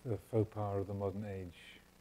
the faux pas of the modern age.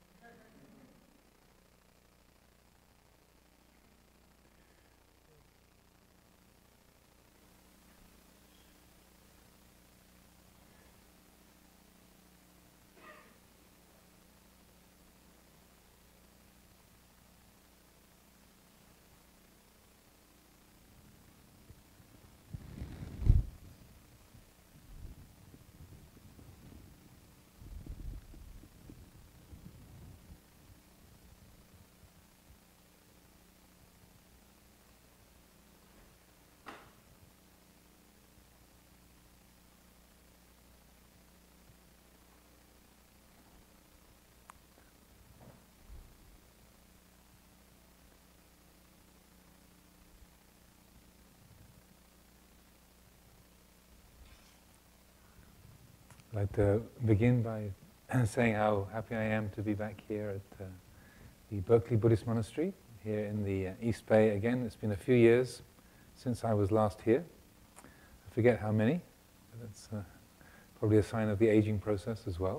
I'd like to begin by saying how happy I am to be back here at the Berkeley Buddhist Monastery, here in the East Bay again. It's been a few years since I was last here. I forget how many, but that's probably a sign of the aging process as well.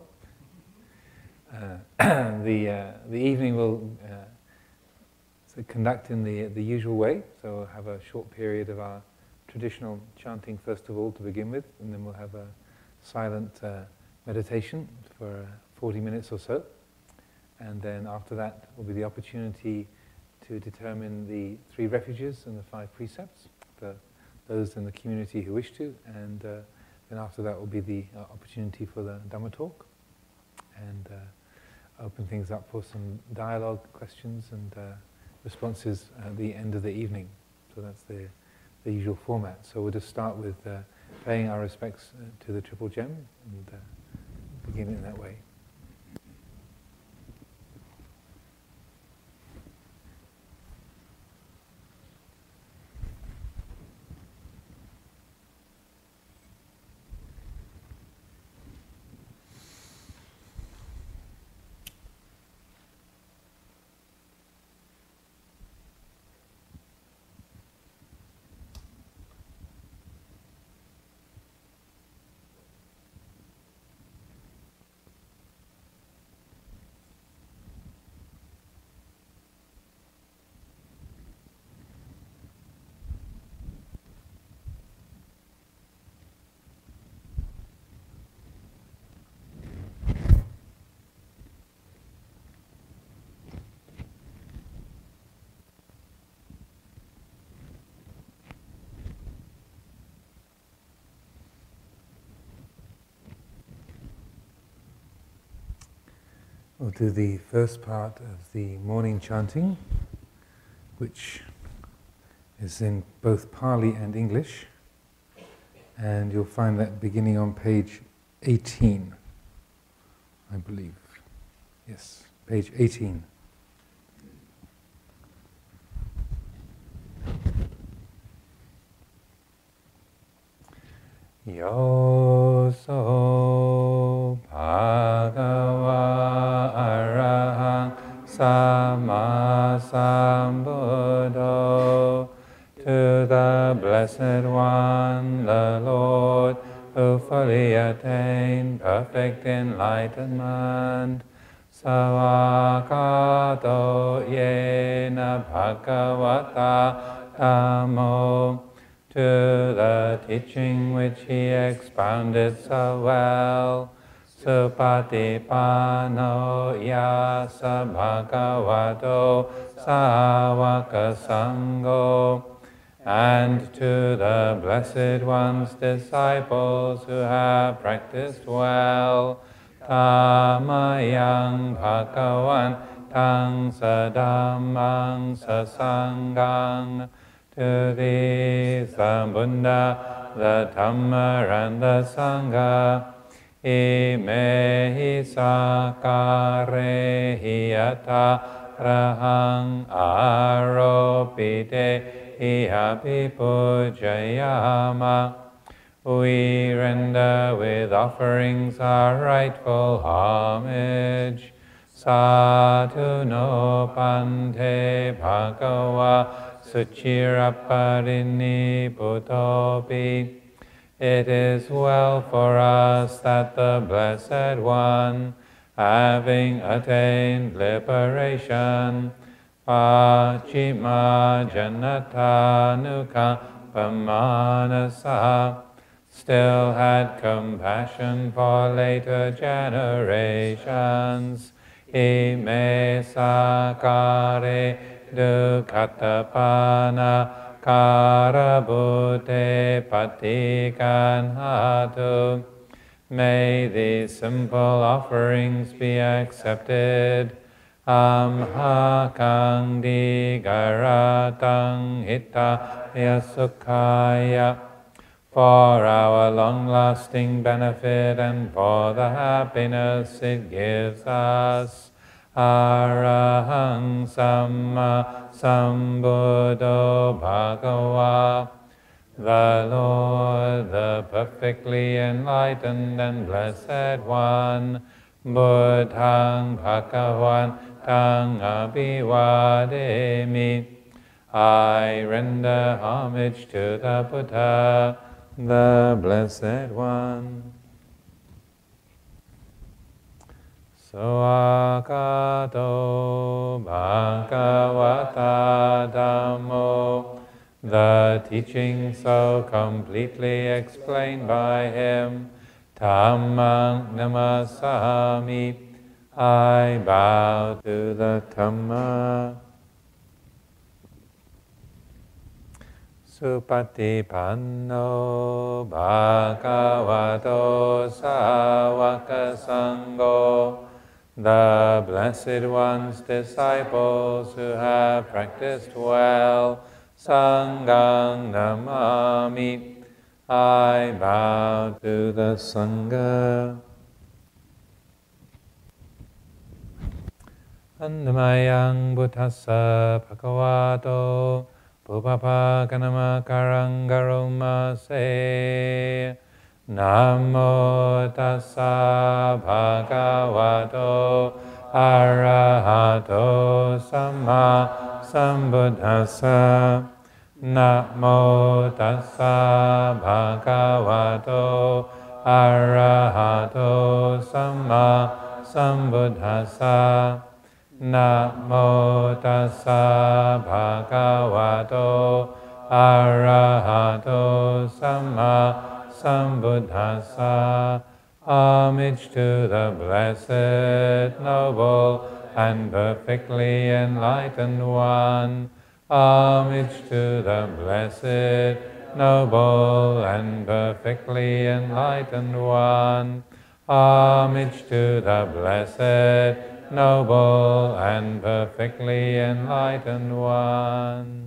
The evening will conduct in the usual way, so we'll have a short period of our traditional chanting first of all to begin with, and then we'll have a silent meditation for 40 minutes or so, and then after that will be the opportunity to determine the 3 refuges and the 5 precepts for those in the community who wish to, and then after that will be the opportunity for the Dhamma talk, and open things up for some dialogue, questions and responses at the end of the evening. So that's the usual format. So we'll just start with paying our respects to the Triple Gem and begin in that way. We'll do the first part of the morning chanting, which is in both Pali and English, and you'll find that beginning on page 18, I believe. Yes, page 18. Yoso Bhagava Arahang Sama Sambuddho, to the Blessed One, the Lord, who fully attained perfect enlightenment. Savakato yena bhagavata dhammo, to the teaching which he expounded so well. Supatipano yasa bhagavato sāvaka sangho, and to the Blessed One's disciples who have practiced well. Tamayang bhagavan tang sadamang sasangang, to these the Buddha, the Dhamma and the Sangha. Imehi sakare hiyata rahang aropite hiyapi pujayama. We render with offerings our rightful homage. Sadhu no pante bhagava Suchiraparini Bhutopi, It is well for us that the Blessed One, having attained liberation, Pachima Janatanuka Pamanasa, still had compassion for later generations. Ime sakare dukatapana karabute patikanhatu. May these simple offerings be accepted. Amhakang digaratang hitaya sukhaya, for our long-lasting benefit and for the happiness it gives us. Arahang Samma Sambuddho Bhagava, the Lord, the perfectly enlightened and blessed One, Buddhang Bhagavantang Abhivademi. I render homage to the Buddha, the Blessed One. Soakato Bhagavata Dhammo, the teaching so completely explained by him, Dhammang Namasami, I bow to the Dhamma. Supatipanno Bhagavato Sāvaka Sangho, the Blessed One's disciples who have practiced well, Sanghang Namami, I bow to the Sangha. Annamayang Buddhassa Bhagavato Bhupapa Kanama Karangaroma Se, Namo Tassa Bhagavato Arahato Samma Sambuddhassa. Namo Tassa Bhagavato Arahato Samma Sambuddhassa. Namo Tassa Bhagavato Arahato Samma Sambuddhassa. Homage to the blessed, noble, and perfectly enlightened One. Homage to the blessed, noble, and perfectly enlightened One. Homage to the blessed, noble, and perfectly enlightened One.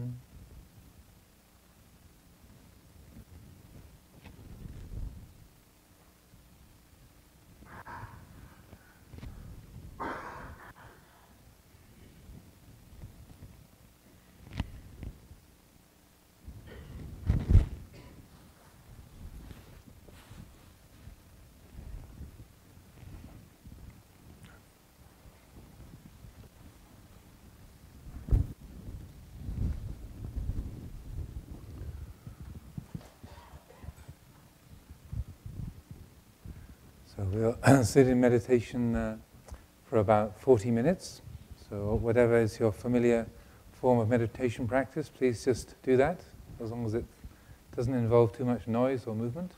So we'll sit in meditation for about 40 minutes. So whatever is your familiar form of meditation practice, please just do that, as long as it doesn't involve too much noise or movement.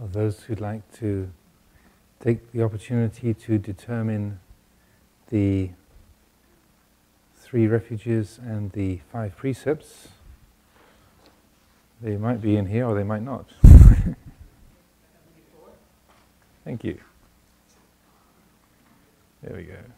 of those who'd like to take the opportunity to determine the 3 refuges and the 5 precepts. They might be in here or they might not. Thank you. There we go.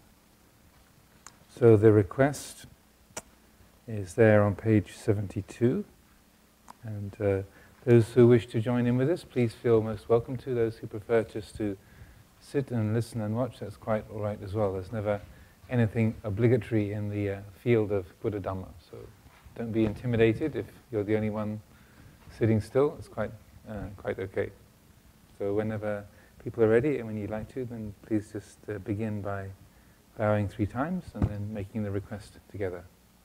So the request is there on page 72. And those who wish to join in with us, please feel most welcome to. Those who prefer just to sit and listen and watch, that's quite all right as well. There's never anything obligatory in the field of Buddha Dhamma. So don't be intimidated if you're the only one sitting still. It's quite okay. So whenever people are ready and when you'd like to, then please just begin by bowing 3 times and then making the request together.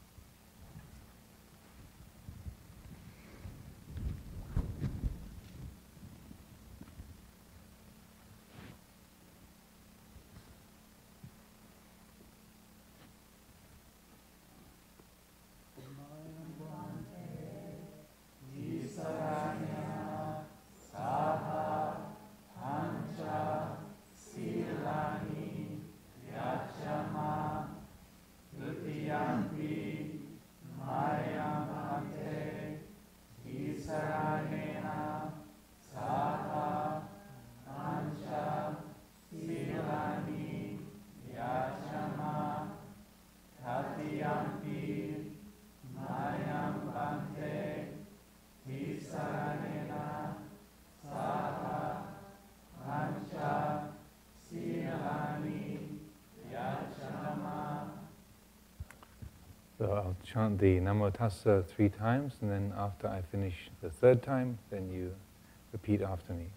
So I'll chant the Namo Tassa 3 times, and then after I finish the 3rd time, then you repeat after me.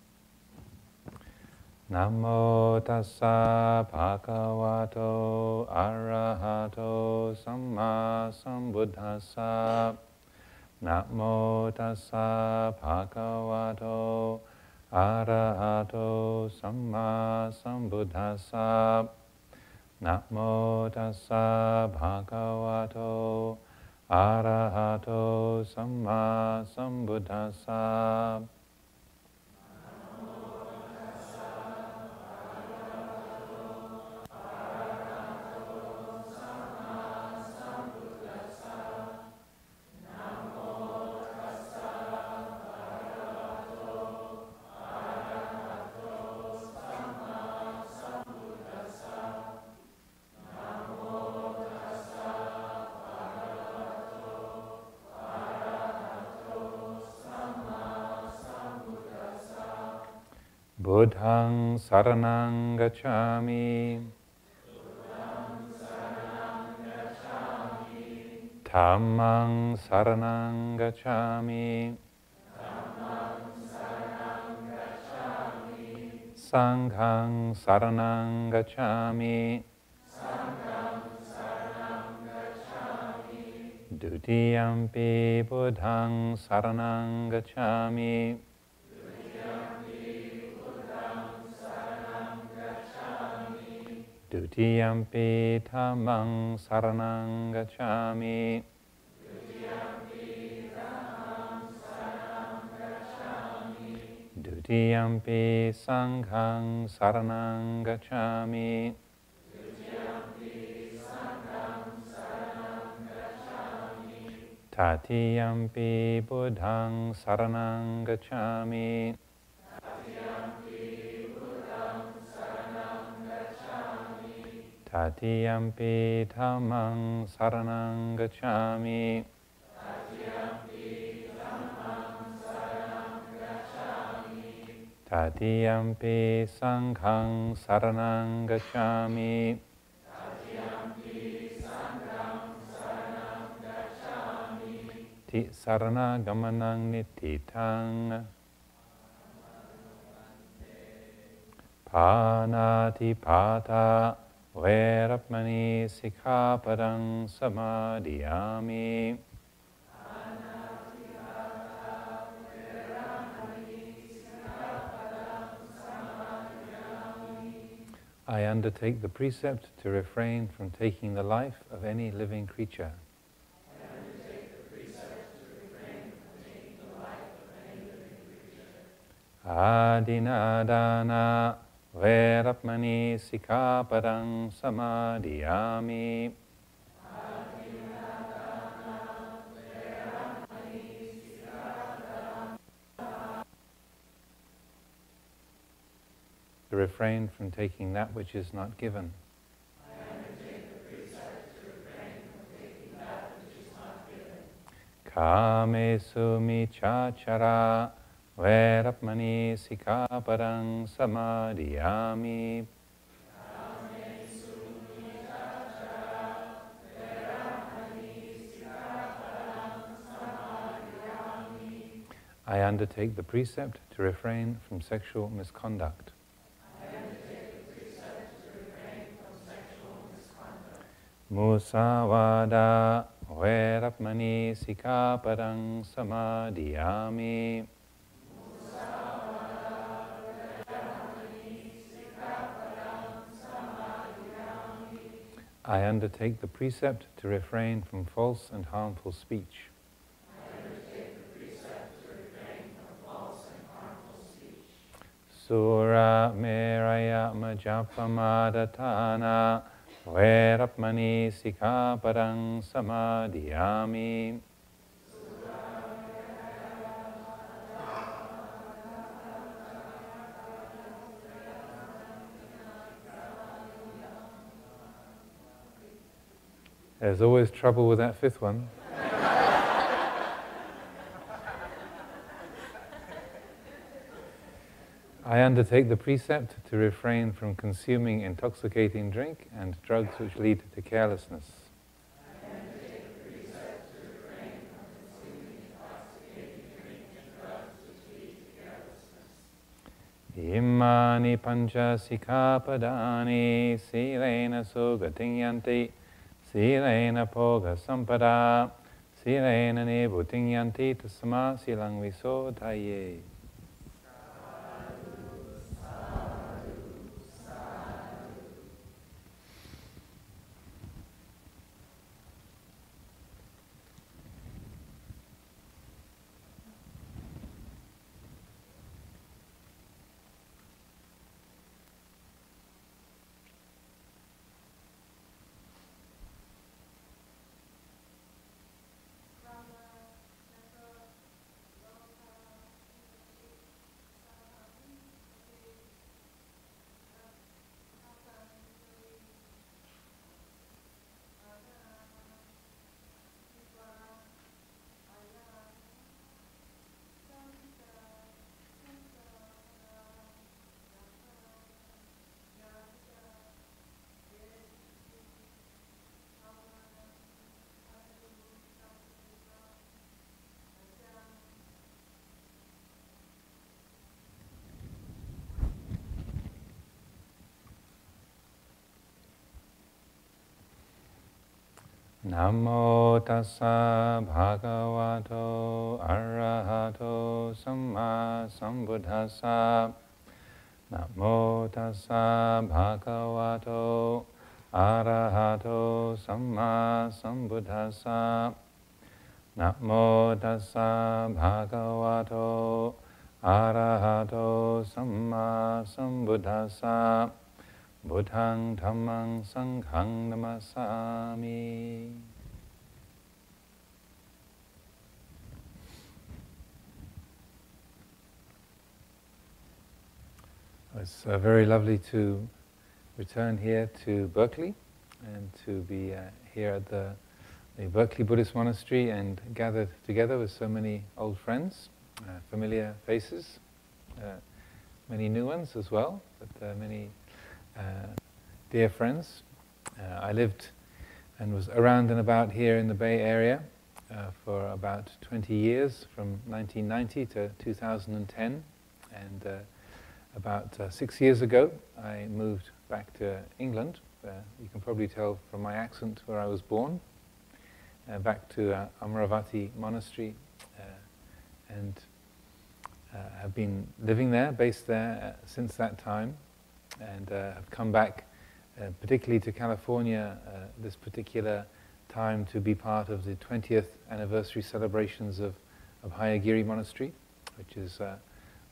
Namo Tassa Bhagavato Arahato Samma Sambuddhassa. Namo Tassa Bhagavato Arahato Samma Sambuddhassa. Namo Tassa Bhagavato Arahato Samma Sambuddhassa. Buddhaṃ saranang gacchāmi. Dhammaṃ saranang gacchāmi. Sanghaṃ saranang gacchāmi. Dutiyampi Buddhaṃ saranang gacchāmi. Dutiyampi Dhammang saranang gacchāmi. Dutiyampi Sanghang saranang gacchāmi. Tatiyampi Buddhaṃ saranang gacchāmi. Tatiyampi Dhammang saranang gacchāmi. Tatiyampi Sanghang saranang gacchāmi. Ti sarana gamanang nititang. Panati pata Vairapmani Sikkhapadang Samadhiyami. I undertake the precept to refrain from taking the life of any living creature. Adinadana Verapmani Sikapadang Samadhiyami. To refrain from taking that which is not given. Kamesu michachara Verapmani Sikapadang Samadhiyami. I undertake the precept to refrain from sexual misconduct. Musavada Verapmani Sikapadang Samadhiyami. I undertake the precept to refrain from false and harmful speech. Sura Meraya Majapamadatana Verapmani Sikapadang Samadhiyami. There's always trouble with that fifth one. I undertake the precept to refrain from consuming intoxicating drink and drugs which lead to carelessness. Imani pancha sikapadani silena sugatinyanti silena poga sampada silena nibutinyanti tasma silang visodaye. Namo tassa bhagavato arahato samma sambuddhassa. Namo tassa bhagavato arahato samma sambuddhassa. Namo tassa bhagavato arahato samma sambuddhassa. Buddhang dhammang sanghang namasami. It's very lovely to return here to Berkeley and to be here at the Berkeley Buddhist Monastery and gathered together with so many old friends, familiar faces, many new ones as well, but many dear friends. I lived and was around and about here in the Bay Area for about 20 years, from 1990 to 2010, and about 6 years ago I moved back to England. You can probably tell from my accent where I was born, back to Amaravati Monastery, and have been living there, based there since that time, and have come back particularly to California this particular time to be part of the 20th anniversary celebrations of Hayagiri Monastery, which is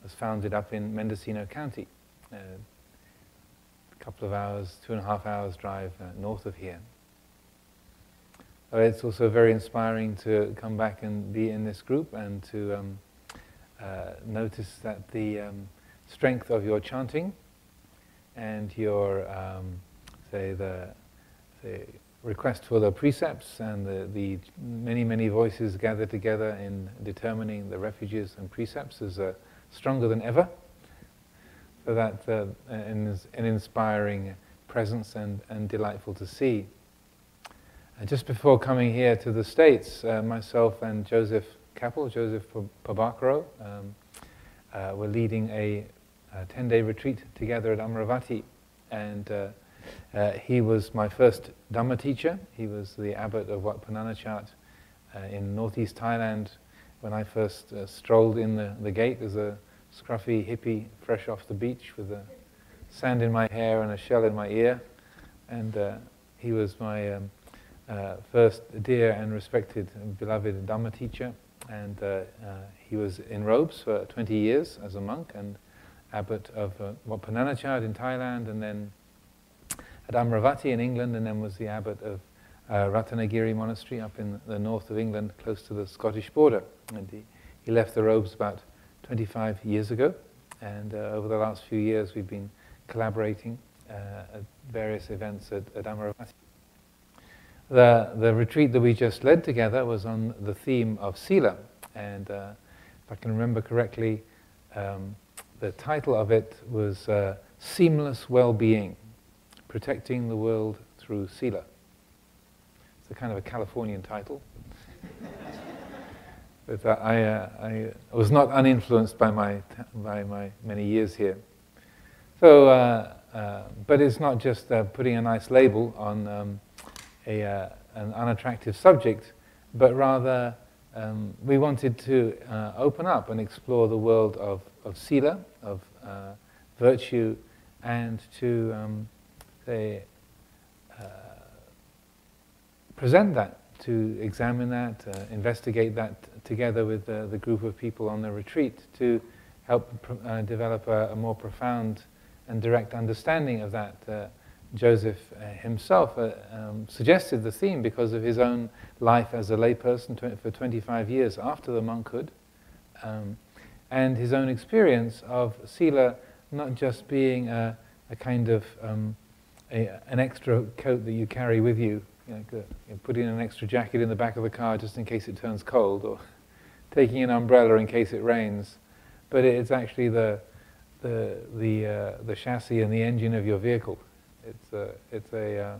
was founded up in Mendocino County, a couple of hours, 2.5 hours drive north of here. So it's also very inspiring to come back and be in this group and to notice that the strength of your chanting and your, the request for the precepts and the many, many voices gathered together in determining the refuges and precepts is stronger than ever. So that's an inspiring presence and delightful to see. Just before coming here to the States, myself and Joseph Pabakaro were leading a 10-day retreat together at Amaravati, and he was my first Dhamma teacher. He was the abbot of Wat Pah Nanachat in northeast Thailand when I first strolled in the gate as a scruffy hippie fresh off the beach with sand in my hair and a shell in my ear. And he was my first dear and respected and beloved Dhamma teacher. And he was in robes for 20 years as a monk and abbot of Wat Pah Nanachat in Thailand, and then at Amaravati in England, and then was the abbot of Ratanagiri Monastery up in the north of England, close to the Scottish border. And he left the robes about 25 years ago, and over the last few years we've been collaborating at various events at Amaravati. The retreat that we just led together was on the theme of Sila, and if I can remember correctly, the title of it was Seamless Well-Being, Protecting the World Through Sila. It's a kind of a Californian title. But I was not uninfluenced by my many years here. So, but it's not just putting a nice label on an unattractive subject, but rather we wanted to open up and explore the world of sila, of virtue, and to present that, to examine that, investigate that together with the group of people on the retreat to help develop a more profound and direct understanding of that. Joseph himself suggested the theme because of his own life as a layperson for 25 years after the monkhood, and his own experience of sila not just being a kind of an extra coat that you carry with you, putting an extra jacket in the back of the car just in case it turns cold, or taking an umbrella in case it rains, but it's actually the chassis and the engine of your vehicle. It's a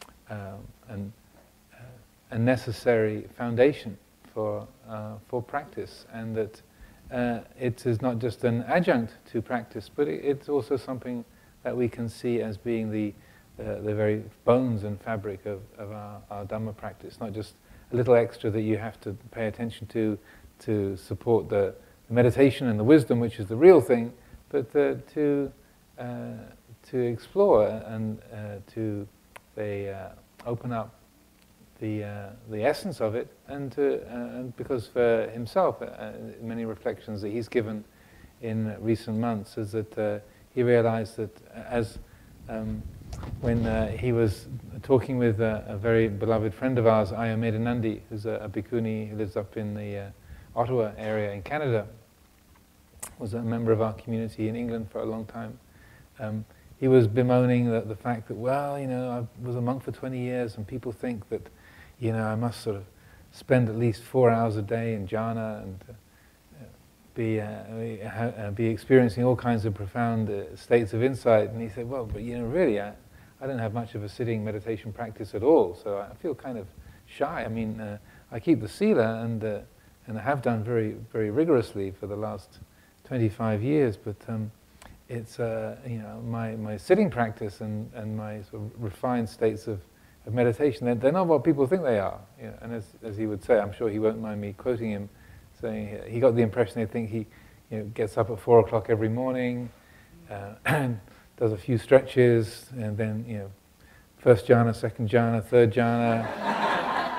necessary foundation for practice, and that it is not just an adjunct to practice, but it's also something that we can see as being the very bones and fabric of our Dhamma practice, not just a little extra that you have to pay attention to support the meditation and the wisdom, which is the real thing, but to explore and to open up the essence of it, and because for himself, many reflections that he's given in recent months is that he realized that as when he was talking with a very beloved friend of ours, Ayurveda Nandi, who's a bhikkhuni who lives up in the Ottawa area in Canada, was a member of our community in England for a long time. He was bemoaning the fact that, well, I was a monk for 20 years and people think that, I must sort of spend at least 4 hours a day in jhana and be experiencing all kinds of profound states of insight. And he said, well, but really, I don't have much of a sitting meditation practice at all, so I feel kind of shy. I mean, I keep the sila and I have done very, very rigorously for the last 25 years, but it's my sitting practice and my sort of refined states of meditation, they're not what people think they are. And as he would say, I'm sure he won't mind me quoting him, saying he got the impression they think he gets up at 4 o'clock every morning and does a few stretches, and then first jhana, second jhana, third jhana,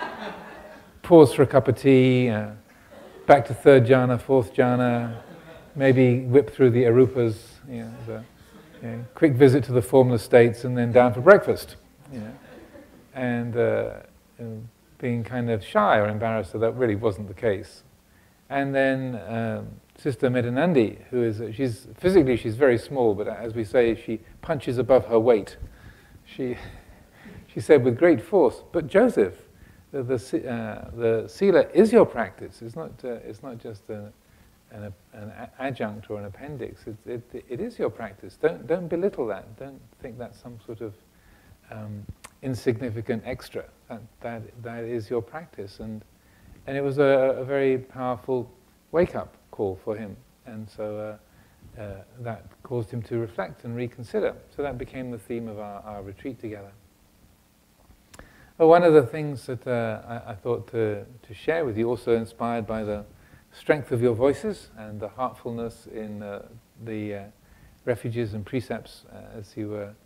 pause for a cup of tea, back to third jhana, fourth jhana, maybe whip through the arupas, quick visit to the formless states, and then down for breakfast. And being kind of shy or embarrassed, so that really wasn't the case. And then Sister Medanandi, she's physically very small, but as we say, she punches above her weight. She said with great force, "But Joseph, the sila is your practice. It's not just an adjunct or an appendix. It is your practice. Don't belittle that. Don't think that's some sort of insignificant extra. That is your practice." And it was a very powerful wake-up call for him. And so that caused him to reflect and reconsider. So that became the theme of our retreat together. Well, one of the things that I thought to share with you, also inspired by the strength of your voices and the heartfulness in the refuges and precepts as you were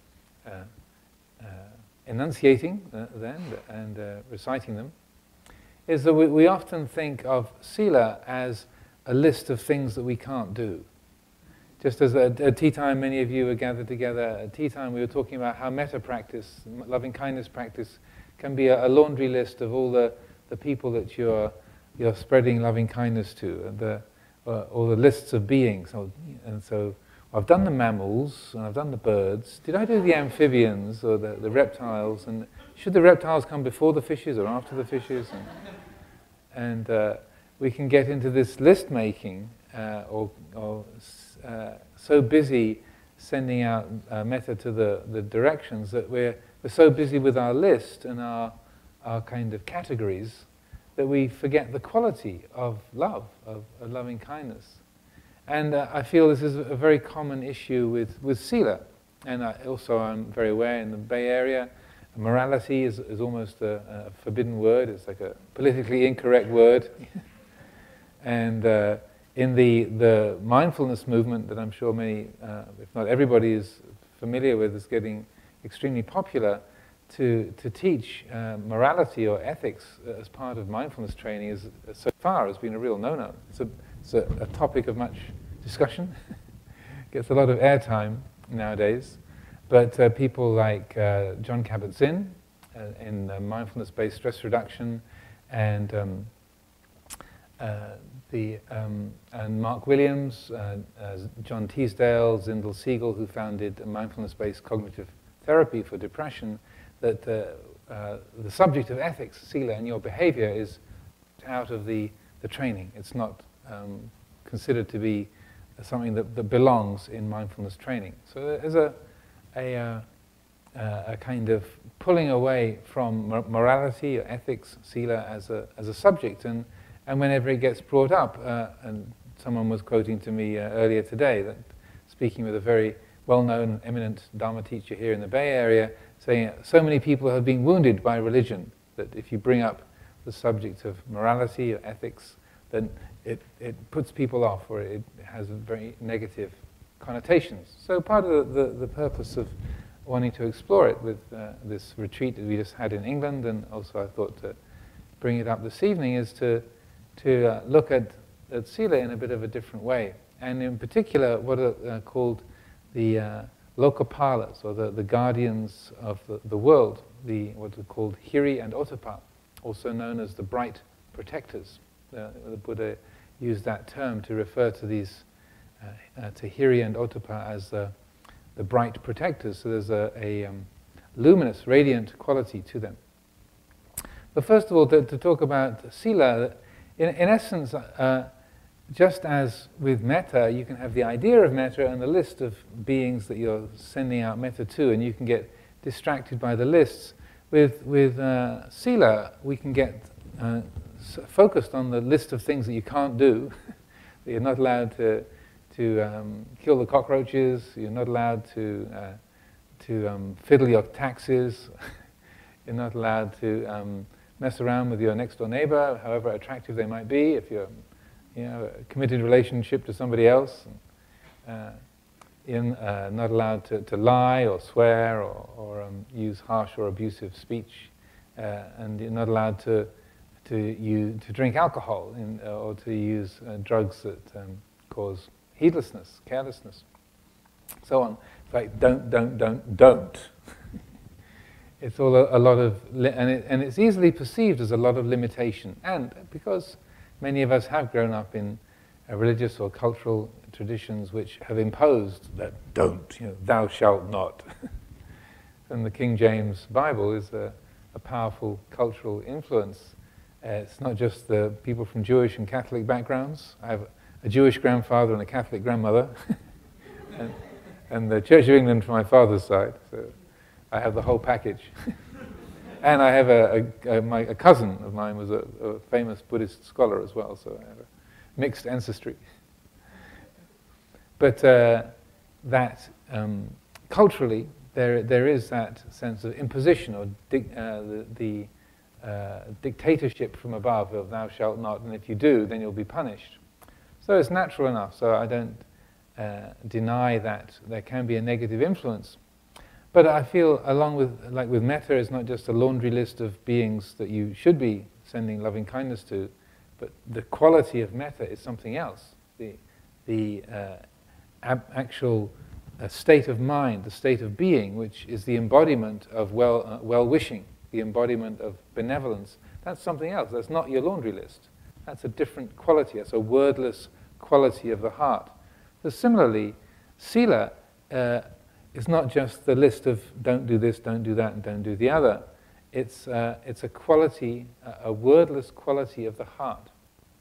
enunciating them and reciting them, is that we often think of sila as a list of things that we can't do. Just as at tea time, many of you were gathered together at tea time, we were talking about how metta practice, loving kindness practice, can be a laundry list of all the people that you're spreading loving kindness to, and all the lists of beings. And so I've done the mammals, and I've done the birds. Did I do the amphibians or the reptiles? And should the reptiles come before the fishes or after the fishes? And we can get into this list making, or so busy sending out metta to the directions that we're so busy with our list and our kind of categories that we forget the quality of love, of loving kindness. And I feel this is a very common issue with sila. And I'm very aware in the Bay Area, morality is almost a forbidden word. It's like a politically incorrect word. And in the mindfulness movement that I'm sure many, if not everybody, is familiar with, is getting extremely popular, to teach morality or ethics as part of mindfulness training is so far has been a real no-no. It's a topic of much discussion. Gets a lot of airtime nowadays. But people like John Kabat-Zinn in mindfulness-based stress reduction, and Mark Williams, John Teasdale, Zindel Siegel, who founded mindfulness-based cognitive therapy for depression, that the subject of ethics, sila, and your behavior is out of the training. It's not considered to be something that belongs in mindfulness training. So there's a kind of pulling away from morality or ethics, sila, as a subject, and whenever it gets brought up, and someone was quoting to me earlier today, that speaking with a very well-known, eminent Dharma teacher here in the Bay Area, saying so many people have been wounded by religion that if you bring up the subject of morality or ethics, then it puts people off, or it has very negative connotations. So part of the purpose of wanting to explore it with this retreat that we just had in England, and also I thought to bring it up this evening, is to look at sila in a bit of a different way. And in particular, what are called the lokapalas, or the guardians of the world, what are called hiri and ottappa, also known as the bright protectors. The Buddha used that term to refer to these, to hiri and ottappa as the bright protectors. So there's a luminous, radiant quality to them. But first of all, to talk about sila, in essence, just as with metta, you can have the idea of metta and the list of beings that you're sending out metta to, and you can get distracted by the lists. With sila, we can get focused on the list of things that you can't do. That you're not allowed to kill the cockroaches. You're not allowed to fiddle your taxes. You're not allowed to mess around with your next-door neighbor, however attractive they might be, if you're a committed relationship to somebody else. You're not allowed to lie or swear or use harsh or abusive speech, and you're not allowed to drink alcohol or to use drugs that cause heedlessness, carelessness, so on. It's like don't. It's all a lot of, and it's easily perceived as a lot of limitation. And because many of us have grown up in religious or cultural traditions which have imposed that don't, thou shalt not. And the King James Bible is a powerful cultural influence. It's not just the people from Jewish and Catholic backgrounds. I have a Jewish grandfather and a Catholic grandmother, and the Church of England from my father's side. So I have the whole package. And I have a cousin of mine was a famous Buddhist scholar as well, so I have a mixed ancestry. But that culturally, there is that sense of imposition or the dictatorship from above of thou shalt not, and if you do, then you'll be punished. So it's natural enough, so I don't deny that there can be a negative influence. But I feel, along with metta, is not just a laundry list of beings that you should be sending loving kindness to, but the quality of metta is something else. The actual state of mind, the state of being, which is the embodiment of well-wishing, the embodiment of benevolence, that's something else. That's not your laundry list. That's a different quality. That's a wordless quality of the heart. So similarly, sila is not just the list of don't do this, don't do that, and don't do the other. It's a quality, a wordless quality of the heart.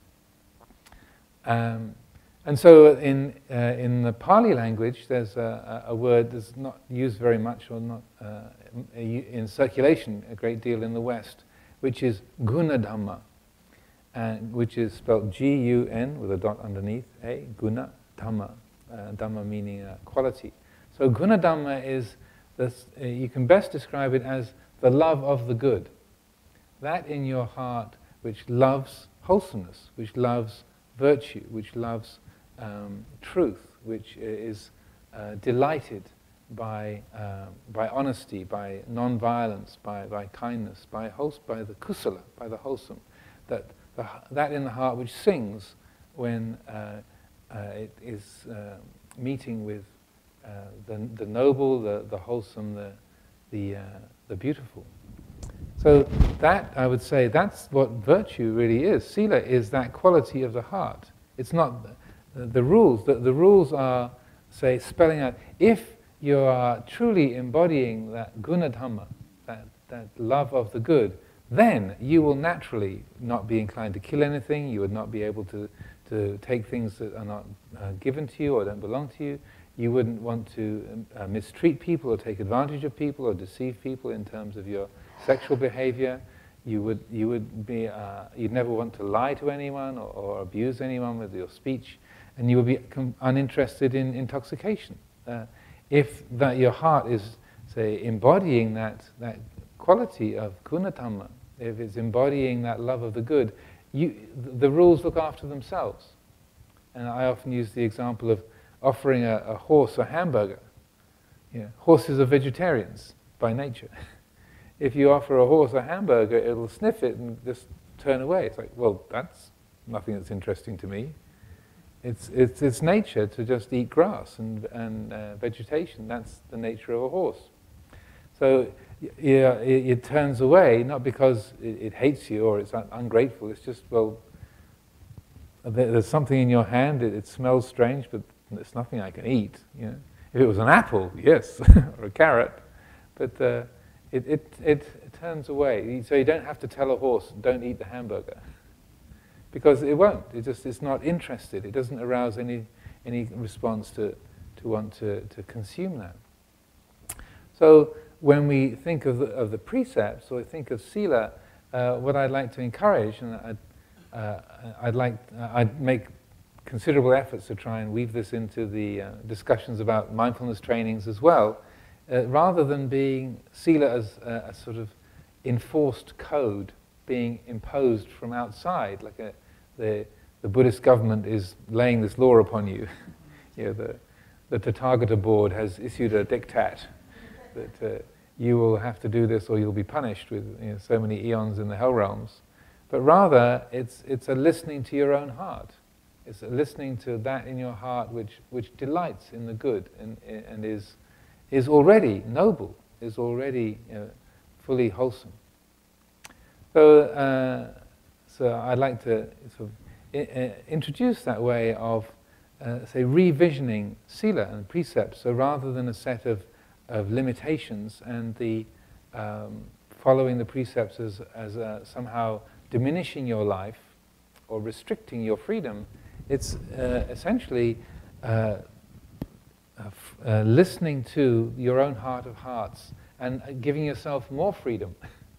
And so in the Pali language, there's a word that's not used very much or not in circulation a great deal in the West, which is gunadhamma, which is spelled G-U-N with a dot underneath, guna, dhamma, dhamma meaning quality. So gunadhamma is, you can best describe it as the love of the good. That in your heart which loves wholesomeness, which loves virtue, which loves truth, which is delighted by honesty, by non-violence, by kindness, by the kusala, by the wholesome. That in the heart which sings when it is meeting with the noble, the wholesome, the beautiful. So that, I would say, that's what virtue really is. Sila is that quality of the heart. It's not the rules. The rules are, say, spelling out, if you are truly embodying that gunadhamma, that love of the good, then you will naturally not be inclined to kill anything. You would not be able to take things that are not given to you or don't belong to you. You wouldn't want to mistreat people or take advantage of people or deceive people in terms of your sexual behavior. You'd never want to lie to anyone or abuse anyone with your speech, and you would be uninterested in intoxication. If your heart is, say, embodying that quality of gunadhamma, if it's embodying that love of the good, the rules look after themselves. And I often use the example of offering a horse a hamburger. Horses are vegetarians by nature. If you offer a horse a hamburger, it'll sniff it and just turn away. It's like, well, that's nothing that's interesting to me. It's nature to just eat grass and vegetation. That's the nature of a horse. So it turns away, not because it hates you or it's ungrateful. It's just, well, there's something in your hand. It smells strange, but it's nothing I can eat. If it was an apple, yes, or a carrot, but it turns away. So you don't have to tell a horse, don't eat the hamburger, because it won't. It's not interested. It doesn't arouse any response to want to consume that. So when we think of the precepts, or think of sila, what I'd like to encourage, and I'd make considerable efforts to try and weave this into the discussions about mindfulness trainings as well, rather than being sila as a sort of enforced code being imposed from outside, like the Buddhist government is laying this law upon you. The Tathagata board has issued a diktat that you will have to do this or you'll be punished with so many eons in the hell realms. But rather, it's a listening to your own heart. It's listening to that in your heart which delights in the good and is already noble, is already fully wholesome. So, so I'd like to sort of introduce that way of, say, revisioning sila and precepts. So rather than a set of limitations and the following the precepts as somehow diminishing your life or restricting your freedom, it's essentially listening to your own heart of hearts and giving yourself more freedom,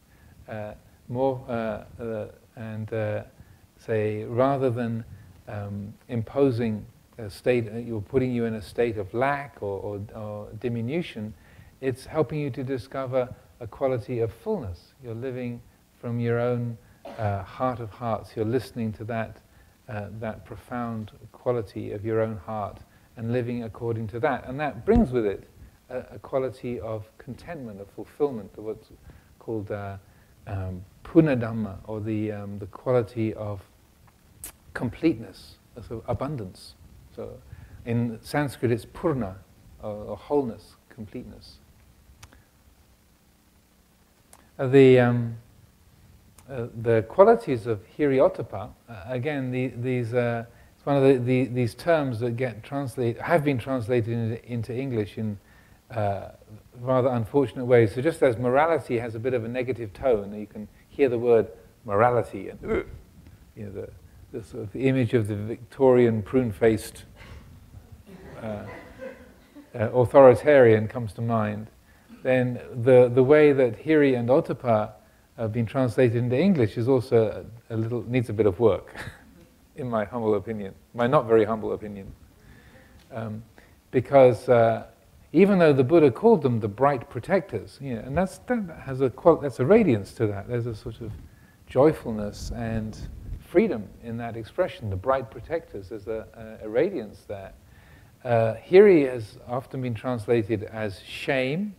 say, rather than imposing a state, you're putting you in a state of lack or diminution, it's helping you to discover a quality of fullness. You're living from your own heart of hearts. You're listening to that profound quality of your own heart and living according to that. And that brings with it a quality of contentment, of fulfillment, of what's called punadhamma, or the quality of completeness, of abundance. So in Sanskrit it's purna, or wholeness, completeness. The qualities of hiri-ottappa, again, it's one of these terms that have been translated into English in rather unfortunate ways. So just as morality has a bit of a negative tone, you can hear the word morality, and the sort of image of the Victorian prune-faced authoritarian comes to mind. Then the way that hiri and ottappa have been translated into English is also needs a bit of work, in my humble opinion, my not very humble opinion, because even though the Buddha called them the bright protectors, and that's a radiance to that. There's a sort of joyfulness and freedom in that expression. The bright protectors. There's a radiance there. Hiri has often been translated as shame,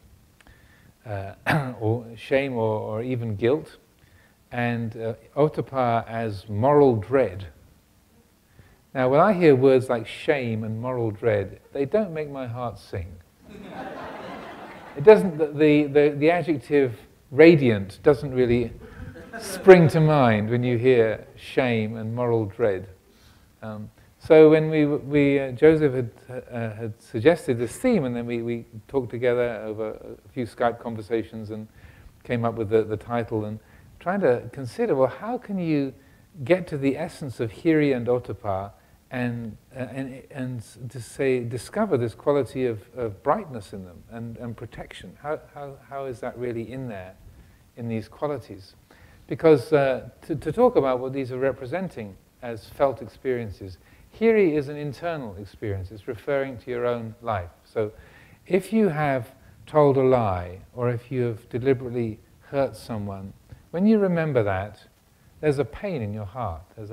or even guilt, and ottappa as moral dread. Now, when I hear words like shame and moral dread, they don't make my heart sing. It doesn't. The adjective radiant doesn't really spring to mind when you hear shame and moral dread. So when Joseph had suggested this theme, and then we talked together over a few Skype conversations and came up with the title, and trying to consider, well, how can you get to the essence of hiri and ottappa and to say discover this quality of brightness in them and protection? How is that really in there, in these qualities? Because to talk about what these are representing as felt experiences, hiri is an internal experience. It's referring to your own life. So if you have told a lie, or if you have deliberately hurt someone, when you remember that, there's a pain in your heart. There's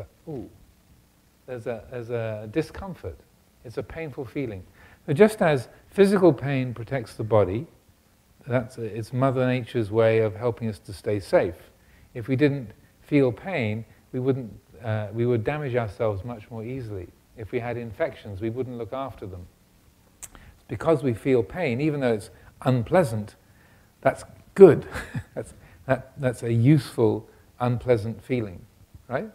a discomfort. It's a painful feeling. So just as physical pain protects the body, it's Mother Nature's way of helping us to stay safe. If we didn't feel pain, we would damage ourselves much more easily. If we had infections, we wouldn't look after them. It's because we feel pain, even though it's unpleasant, that's good. that's a useful, unpleasant feeling, right?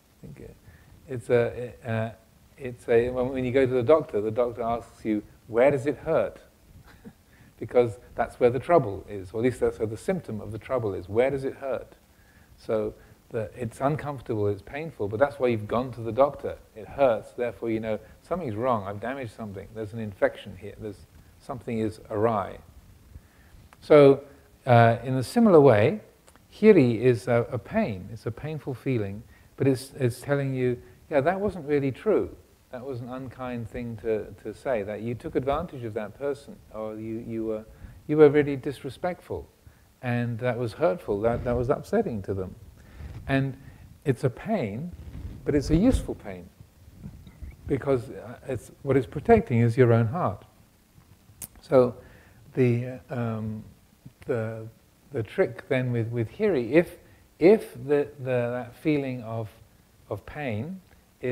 When you go to the doctor asks you, where does it hurt? Because that's where the trouble is, or at least that's where the symptom of the trouble is. Where does it hurt? So it's uncomfortable, it's painful, but that's why you've gone to the doctor. It hurts, therefore you know something's wrong, I've damaged something, there's an infection here, something is awry. So in a similar way, hiri is a pain, it's a painful feeling, but it's telling you, yeah, that wasn't really true. That was an unkind thing to say, that you took advantage of that person, or you were really disrespectful, and that was hurtful, that was upsetting to them. And it's a pain, but it's a useful pain, because what it's protecting is your own heart. So the trick then with hiri, if that feeling of pain is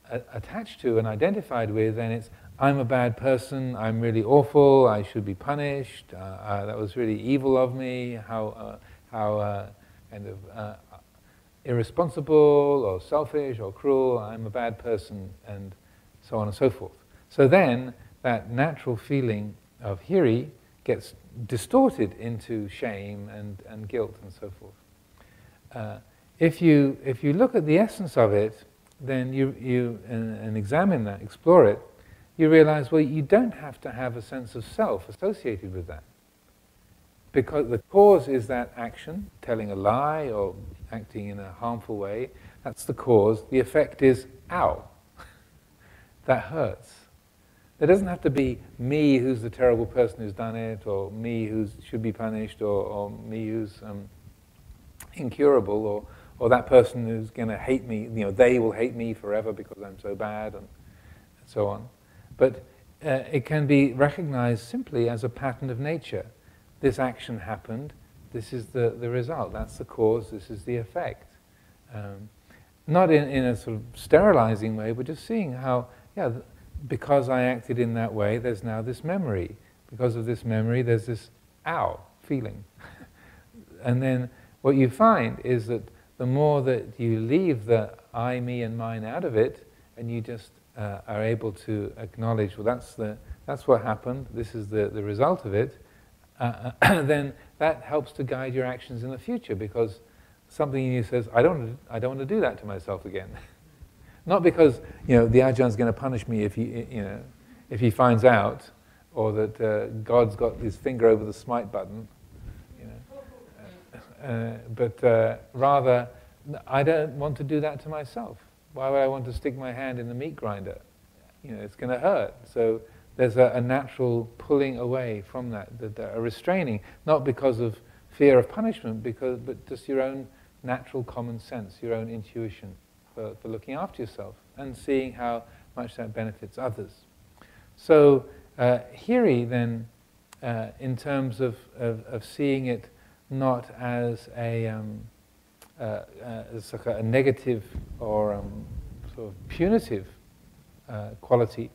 attached to and identified with, then it's, I'm a bad person, I'm really awful, I should be punished, that was really evil of me, how kind of irresponsible or selfish or cruel, I'm a bad person, and so on and so forth. So then that natural feeling of hiri gets distorted into shame and guilt and so forth. If you look at the essence of it, then and examine that, explore it, you realize, well, you don't have to have a sense of self associated with that. Because the cause is that action, telling a lie or acting in a harmful way, that's the cause. The effect is, ow, that hurts. There doesn't have to be me who's the terrible person who's done it, or me who should be punished, or me who's incurable, or that person who's going to hate me, they will hate me forever because I'm so bad, and so on. But it can be recognized simply as a pattern of nature. This action happened, this is the result, that's the cause, this is the effect. Not in a sort of sterilizing way, but just seeing how, because I acted in that way, there's now this memory. Because of this memory, there's this ow feeling. And then what you find is that the more that you leave the I, me, and mine out of it, and you just are able to acknowledge, well, that's what happened, this is the result of it, then that helps to guide your actions in the future, because something in you says, I don't want to do that to myself again. Not because the Ajahn going to punish me if he finds out, or that God's got his finger over the smite button, but rather, I don't want to do that to myself. Why would I want to stick my hand in the meat grinder? It's going to hurt. So there's a natural pulling away from that, a restraining, not because of fear of punishment, but just your own natural common sense, your own intuition for looking after yourself and seeing how much that benefits others. So hiri then, in terms of seeing it not as as like a negative or sort of punitive quality.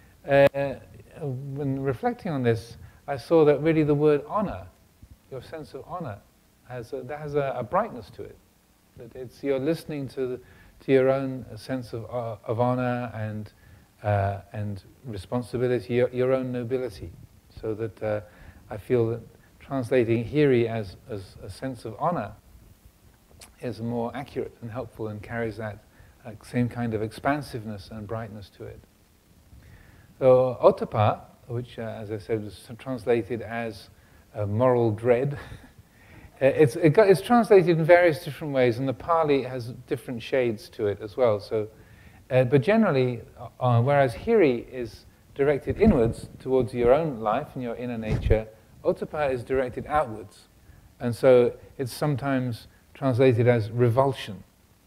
When reflecting on this, I saw that really the word honor, your sense of honor, has a brightness to it. That it's you're listening to your own sense of honor and responsibility, your own nobility. So that I feel that translating hiri as a sense of honor is more accurate and helpful and carries that same kind of expansiveness and brightness to it. So ottappa, which as I said was translated as moral dread, it's translated in various different ways, and the Pali has different shades to it as well. So, but generally, whereas hiri is directed inwards towards your own life and your inner nature, ottappa is directed outwards, and so it's sometimes translated as revulsion,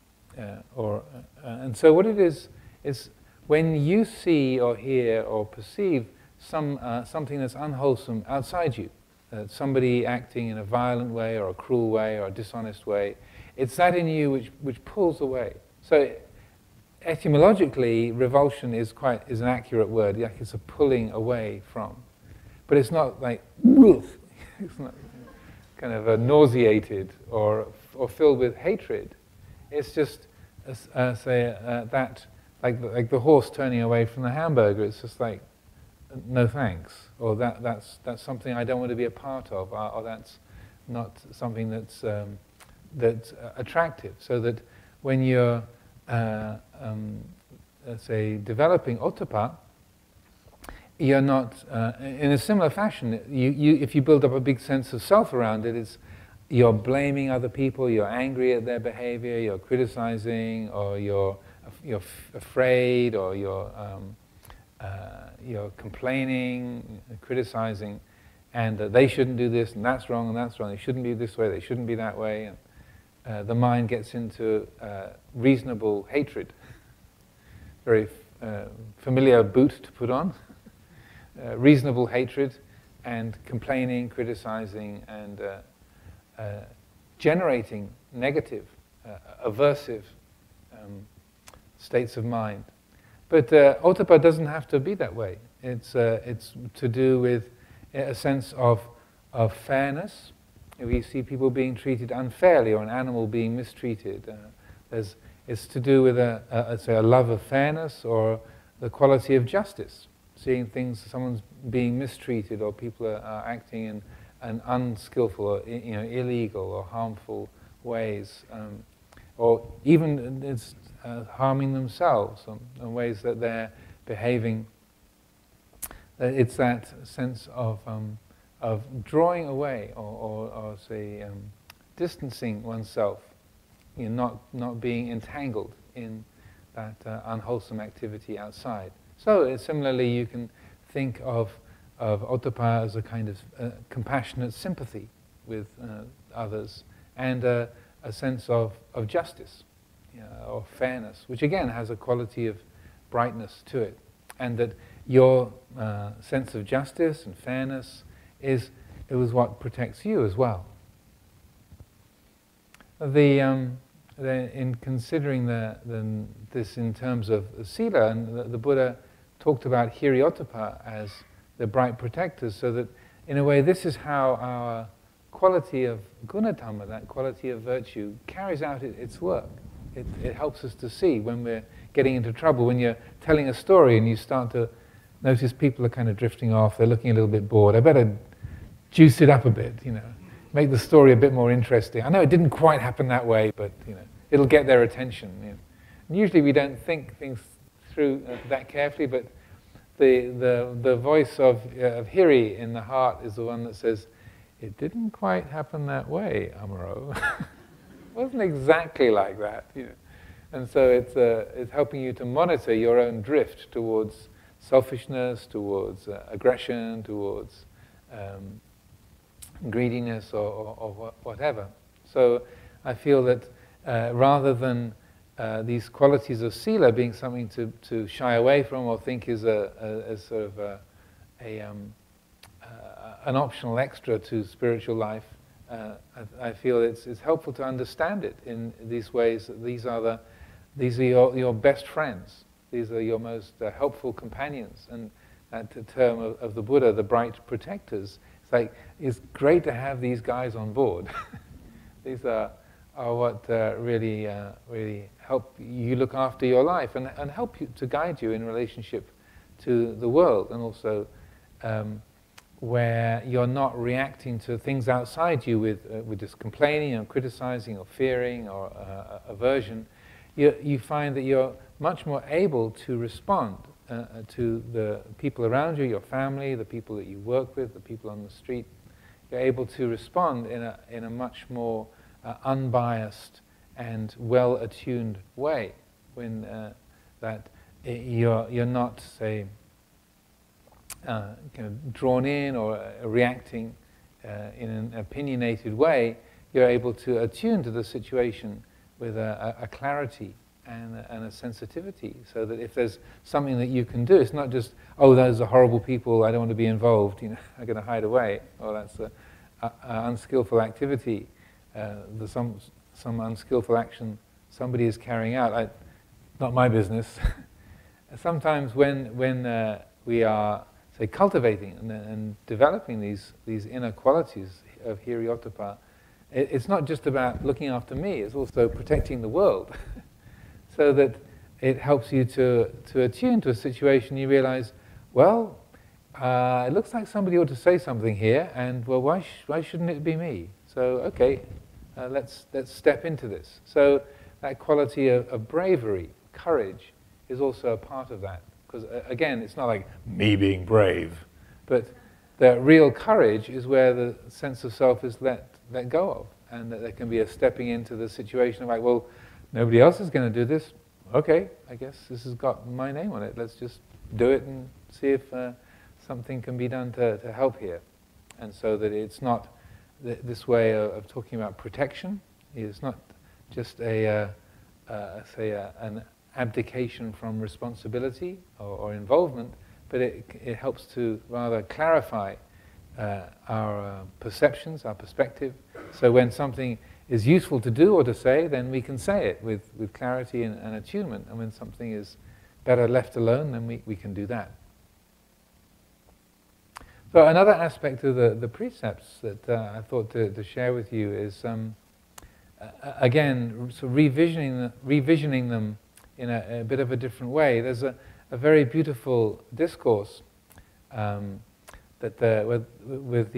and so what it is when you see or hear or perceive something that's unwholesome outside you, somebody acting in a violent way or a cruel way or a dishonest way, it's that in you which pulls away. So etymologically, revulsion is an accurate word. Like it's a pulling away from, but it's not like woof. It's not kind of nauseated or filled with hatred. It's just that like the horse turning away from the hamburger. It's just like no thanks, or that's something I don't want to be a part of, or that's not something that's attractive. So that when you're let's say developing ottappa, you're not in a similar fashion. If you build up a big sense of self around it, you're blaming other people, you're angry at their behavior, you're criticizing, or you're afraid, or you're complaining, criticizing, and they shouldn't do this, and that's wrong, they shouldn't be this way, they shouldn't be that way, and the mind gets into reasonable hatred. Very familiar boot to put on. Reasonable hatred and complaining, criticizing, and generating negative, aversive states of mind. But Ottappa doesn't have to be that way. It's to do with a sense of fairness. If you see people being treated unfairly or an animal being mistreated, it's to do with say a love of fairness or the quality of justice. Seeing things, someone's being mistreated or people are acting in an unskillful or illegal or harmful ways, or even it's harming themselves in ways that they're behaving. It's that sense of drawing away or say distancing oneself, not being entangled in that unwholesome activity outside. So similarly, you can think of Ottappa as a kind of compassionate sympathy with others, and a sense of justice or fairness, which again has a quality of brightness to it, and that your sense of justice and fairness is what protects you as well. In considering this in terms of sila, and the Buddha talked about Hiri-ottappa as the bright protectors, so that in a way this is how our quality of gunatama, that quality of virtue, carries out its work. It helps us to see when we're getting into trouble, when you're telling a story and you start to notice people are kind of drifting off, they're looking a little bit bored. I better juice it up a bit, make the story a bit more interesting. I know it didn't quite happen that way, but it'll get their attention. And usually we don't think things through that carefully, but the voice of Hiri in the heart is the one that says, "It didn't quite happen that way, Amaro." It wasn't exactly like that. And so it's helping you to monitor your own drift towards selfishness, towards aggression, towards greediness or whatever. So I feel that rather than these qualities of sila being something to shy away from or think is as sort of an optional extra to spiritual life, I feel it's helpful to understand it in these ways. That these are your best friends. These are your most helpful companions. And that term of the Buddha, the bright protectors, it's great to have these guys on board. These are what really help you look after your life and help you to guide you in relationship to the world, and also where you're not reacting to things outside you with just complaining or criticizing or fearing or aversion. You find that you're much more able to respond to the people around you, your family, the people that you work with, the people on the street. You're able to respond in a much more unbiased and well-attuned way, when that you're not, say, kind of drawn in or reacting in an opinionated way. You're able to attune to the situation with a clarity and a sensitivity, so that if there's something that you can do, it's not just, oh, those are horrible people, I don't want to be involved, I'm going to hide away, or that's an unskillful activity, some unskillful action somebody is carrying out, not my business. Sometimes when we are, say, cultivating and developing these inner qualities of Hiri-ottappa, it's not just about looking after me, it's also protecting the world. So that it helps you to attune to a situation. You realize, well, it looks like somebody ought to say something here, and well, why shouldn't it be me? So okay, let's step into this. So that quality of bravery, courage, is also a part of that. Because again, it's not like me being brave, but the real courage is where the sense of self is let go of, and that there can be a stepping into the situation of like, well, nobody else is going to do this. Okay, I guess this has got my name on it. Let's just do it and see if something can be done to help here. And so that it's not this way of talking about protection. It's not just an abdication from responsibility or involvement, but it helps to rather clarify our perceptions, our perspective. So when something is useful to do or to say, then we can say it with clarity and attunement. And when something is better left alone, then we can do that. So another aspect of the precepts that I thought to share with you is, again, so revisioning them in a bit of a different way. There's a very beautiful discourse that with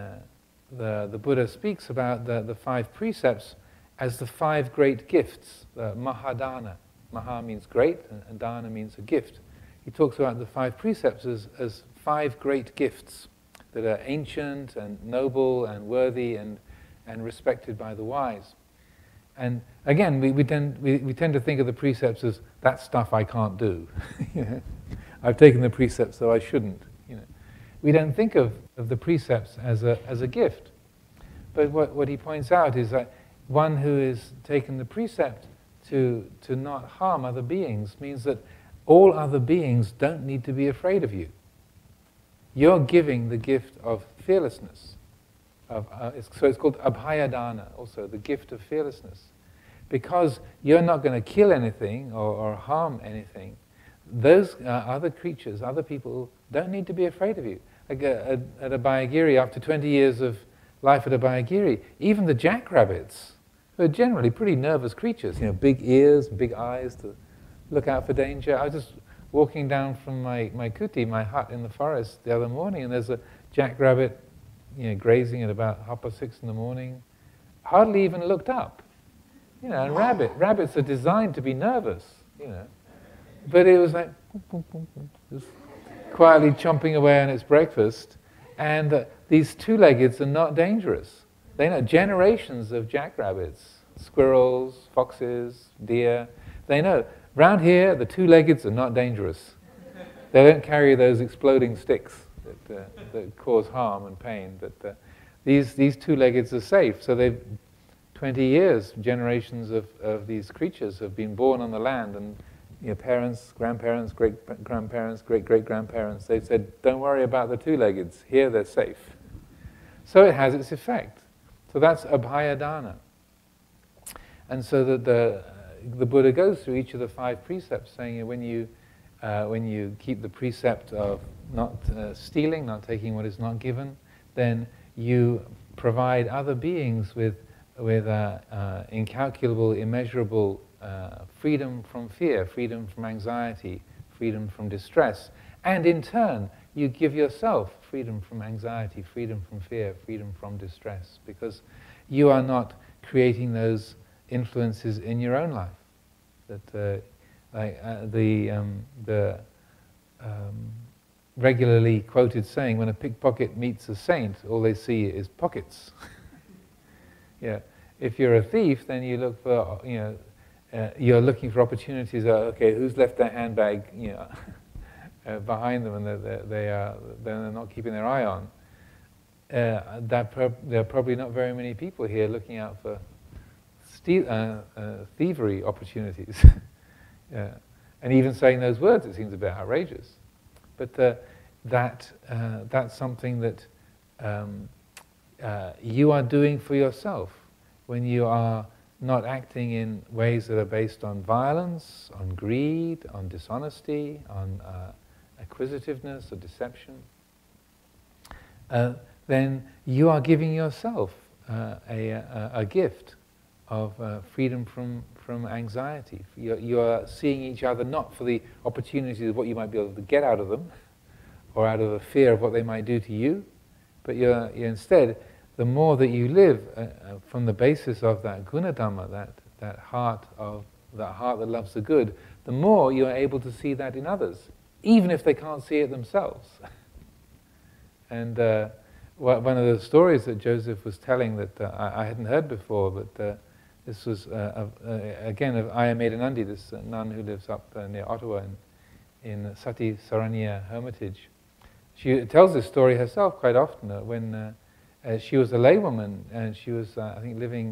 the Buddha speaks about the 5 precepts as the 5 great gifts, Mahadana. Maha means great, and dana means a gift. He talks about the 5 precepts as 5 great gifts that are ancient and noble and worthy and respected by the wise. And again, we tend to think of the precepts as that stuff I can't do. You know? I've taken the precepts, so I shouldn't. You know? We don't think of the precepts as a gift. But what he points out is that one who has taken the precept to not harm other beings means that all other beings don't need to be afraid of you. You're giving the gift of fearlessness. So it's called abhayadana, also the gift of fearlessness. Because you're not going to kill anything or harm anything, those other creatures, other people, don't need to be afraid of you. Like at Abhayagiri, after 20 years of life at Abhayagiri, even the jackrabbits, who are generally pretty nervous creatures, you know, big ears, big eyes to look out for danger. I was just walking down from my kuti, my hut in the forest the other morning, and there's a jackrabbit, you know, grazing at about 6:30 in the morning. Hardly even looked up. You know, and rabbits are designed to be nervous, you know. But it was like, just quietly chomping away on its breakfast. And these 2-leggeds are not dangerous. They know generations of jackrabbits, squirrels, foxes, deer. They know, round here, the 2-leggeds are not dangerous. They don't carry those exploding sticks that cause harm and pain. But these 2-leggeds are safe. So they've 20 years, generations of these creatures have been born on the land, and you know, parents, grandparents, great-grandparents, great-great-grandparents, they said, don't worry about the 2-leggeds, here they're safe. So it has its effect. So that's abhayadana. And so that the Buddha goes through each of the 5 precepts, saying when you keep the precept of not stealing, not taking what is not given, then you provide other beings with incalculable, immeasurable freedom from fear, freedom from anxiety, freedom from distress. And in turn, you give yourself freedom from anxiety, freedom from fear, freedom from distress, because you are not creating those influences in your own life. That the regularly quoted saying, when a pickpocket meets a saint, all they see is pockets. Yeah, if you're a thief, then you look for, you know, you're looking for opportunities. Okay, who's left their handbag, you know, behind them, and they're not keeping their eye on. There are probably not very many people here looking out for thievery opportunities. And even saying those words, it seems a bit outrageous. But that's something that you are doing for yourself when you are not acting in ways that are based on violence, on greed, on dishonesty, on acquisitiveness or deception. Then you are giving yourself a gift of freedom from anxiety. You are seeing each other not for the opportunities of what you might be able to get out of them, or out of a fear of what they might do to you, but you're instead, the more that you live from the basis of that gunadhamma, that heart that loves the good, the more you are able to see that in others, even if they can't see it themselves. And one of the stories that Joseph was telling that I hadn't heard before, but this was again of Ayamedanandi, this nun who lives up near Ottawa in Sati Saranya Hermitage. She tells this story herself quite often when she was a laywoman, and she was, I think, living.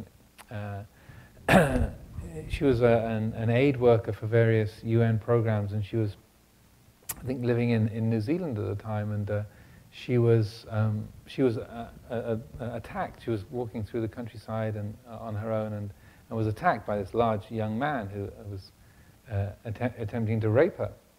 She was an aid worker for various UN programs, and she was, I think, living in New Zealand at the time, and she was attacked. She was walking through the countryside and on her own, and was attacked by this large young man who was attempting to rape her.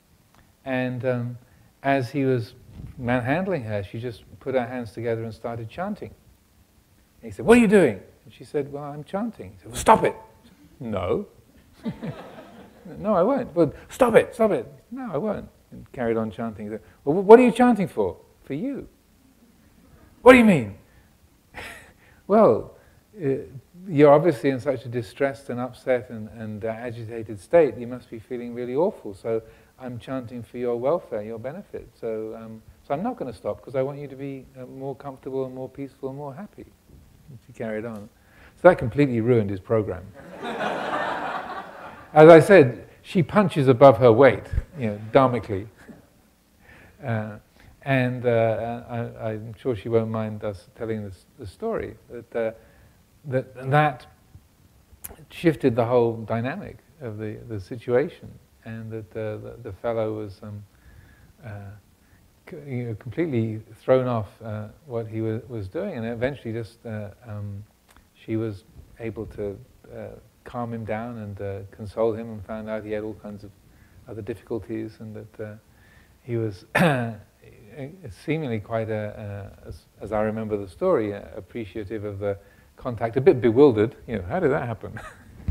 And as he was manhandling her, she just put her hands together and started chanting. And he said, "What are you doing?" And she said, "Well, I'm chanting." He said, "Well, stop it." "No." "No, I won't." "Well, stop it, stop it." "No, I won't." And carried on chanting. He said, "Well, what are you chanting for?" "For you." "What do you mean?" "Well, you're obviously in such a distressed and upset and agitated state, you must be feeling really awful. So I'm chanting for your welfare, your benefit. So I'm not going to stop because I want you to be more comfortable and more peaceful and more happy." And she carried on. So that completely ruined his program. As I said, she punches above her weight, dharmically. I'm sure she won't mind us telling the story. That shifted the whole dynamic of the situation, and that the fellow was completely thrown off what he was doing, and eventually just she was able to calm him down and console him, and found out he had all kinds of other difficulties, and that he was seemingly quite, as I remember the story, appreciative of the contact, a bit bewildered, how did that happen?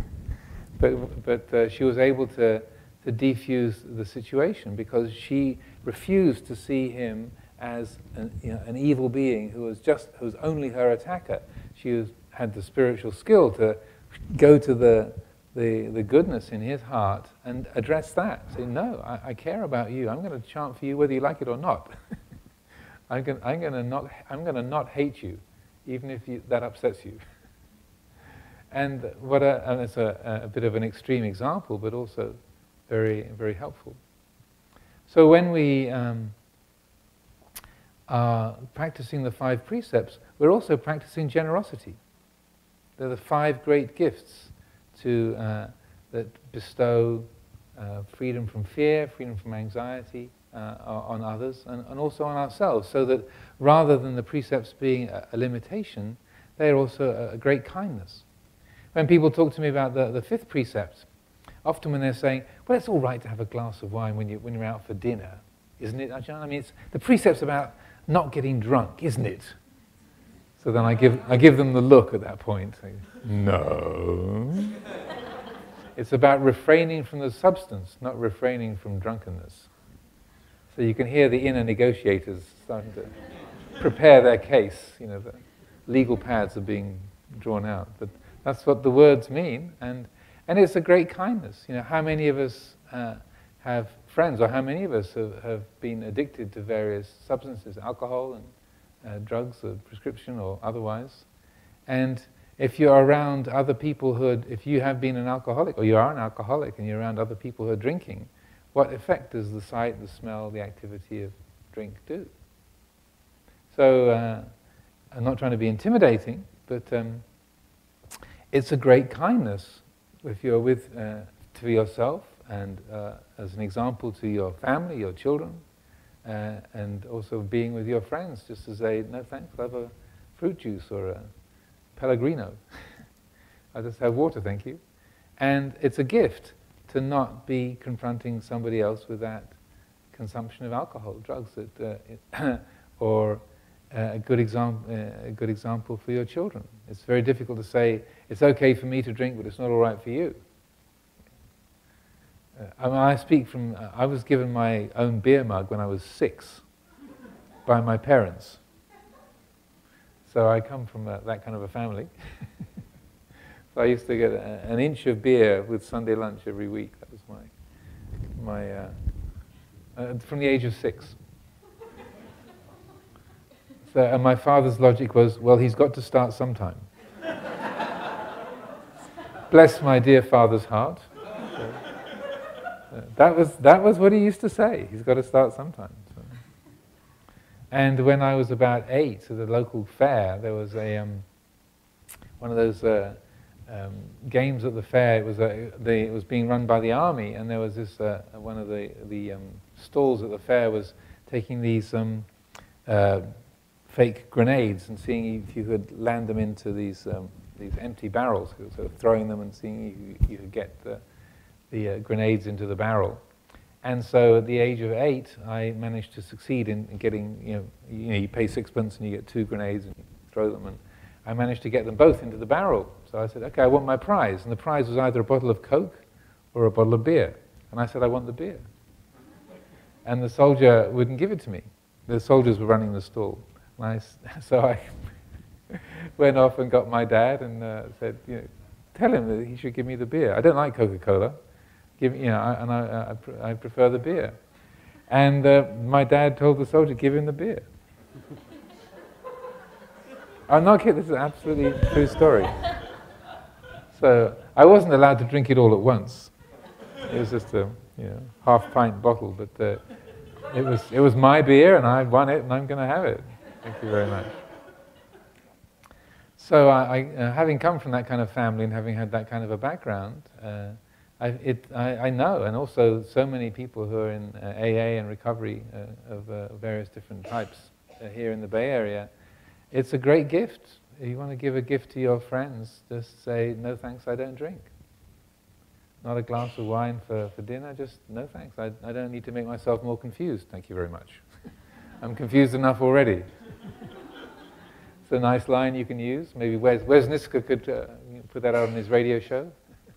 but she was able to defuse the situation, because she refused to see him as an evil being who was only her attacker. She had the spiritual skill to go to the goodness in his heart and address that. Say, "No, I care about you. I'm going to chant for you whether you like it or not. I'm going to not hate you, even if that upsets you." And it's a bit of an extreme example, but also very, very helpful. So when we are practicing the 5 precepts, we're also practicing generosity. They're the 5 great gifts that bestow freedom from fear, freedom from anxiety on others, and also on ourselves, so that rather than the precepts being a limitation, they are also a great kindness. When people talk to me about the 5th precept, often when they're saying, "Well, it's all right to have a glass of wine when you're out for dinner, isn't it, Ajahn? I mean, the precept's about not getting drunk, isn't it?" So then I give them the look at that point. Saying, "No." It's about refraining from the substance, not refraining from drunkenness. So you can hear the inner negotiators starting to prepare their case. The legal pads are being drawn out. But that's what the words mean, and it's a great kindness. How many of us have friends, or how many of us have been addicted to various substances, alcohol and drugs, or prescription or otherwise? And if you're around other people if you have been an alcoholic, or you are an alcoholic, and you're around other people who are drinking, what effect does the sight, the smell, the activity of drink do? So I'm not trying to be intimidating, but it's a great kindness if you're to yourself, and as an example to your family, your children, and also being with your friends, just to say, "No thanks, I'll have a fruit juice or a Pellegrino. I'll just have water, thank you." And it's a gift to not be confronting somebody else with that consumption of alcohol, drugs, or a good example for your children. It's very difficult to say, "It's okay for me to drink, but it's not all right for you." I speak from, I was given my own beer mug when I was 6 by my parents. So I come from that kind of a family. So I used to get an inch of beer with Sunday lunch every week. That was my from the age of 6. So, and my father's logic was, well, he's got to start sometime. Bless my dear father's heart. That was what he used to say. He's got to start sometime. So. And when I was about 8, at the local fair, there was one of those games at the fair. It was being run by the army, and there was this one of the stalls at the fair was taking these fake grenades and seeing if you could land them into these empty barrels, so throwing them and seeing if you could get the grenades into the barrel. And so at the age of 8, I managed to succeed in getting, you pay 6 pence and you get 2 grenades and you throw them. And I managed to get them both into the barrel. So I said, okay, I want my prize. And the prize was either a bottle of Coke or a bottle of beer. And I said, I want the beer. And the soldier wouldn't give it to me. The soldiers were running the stall. So I went off and got my dad and said, tell him that he should give me the beer. I don't like Coca-Cola. I prefer the beer. And my dad told the soldier, give him the beer. I'm not kidding, this is an absolutely true story. So I wasn't allowed to drink it all at once. It was just a half-pint bottle, but it was my beer and I won it and I'm going to have it. Thank you very much. So having come from that kind of family and having had that kind of a background, I know, and also so many people who are in AA and recovery of various different types here in the Bay Area, it's a great gift. If you want to give a gift to your friends, just say, no thanks, I don't drink. Not a glass of wine for dinner, just no thanks. I don't need to make myself more confused, thank you very much. I'm confused enough already. It's a nice line you can use. Maybe Wes Niska could put that out on his radio show.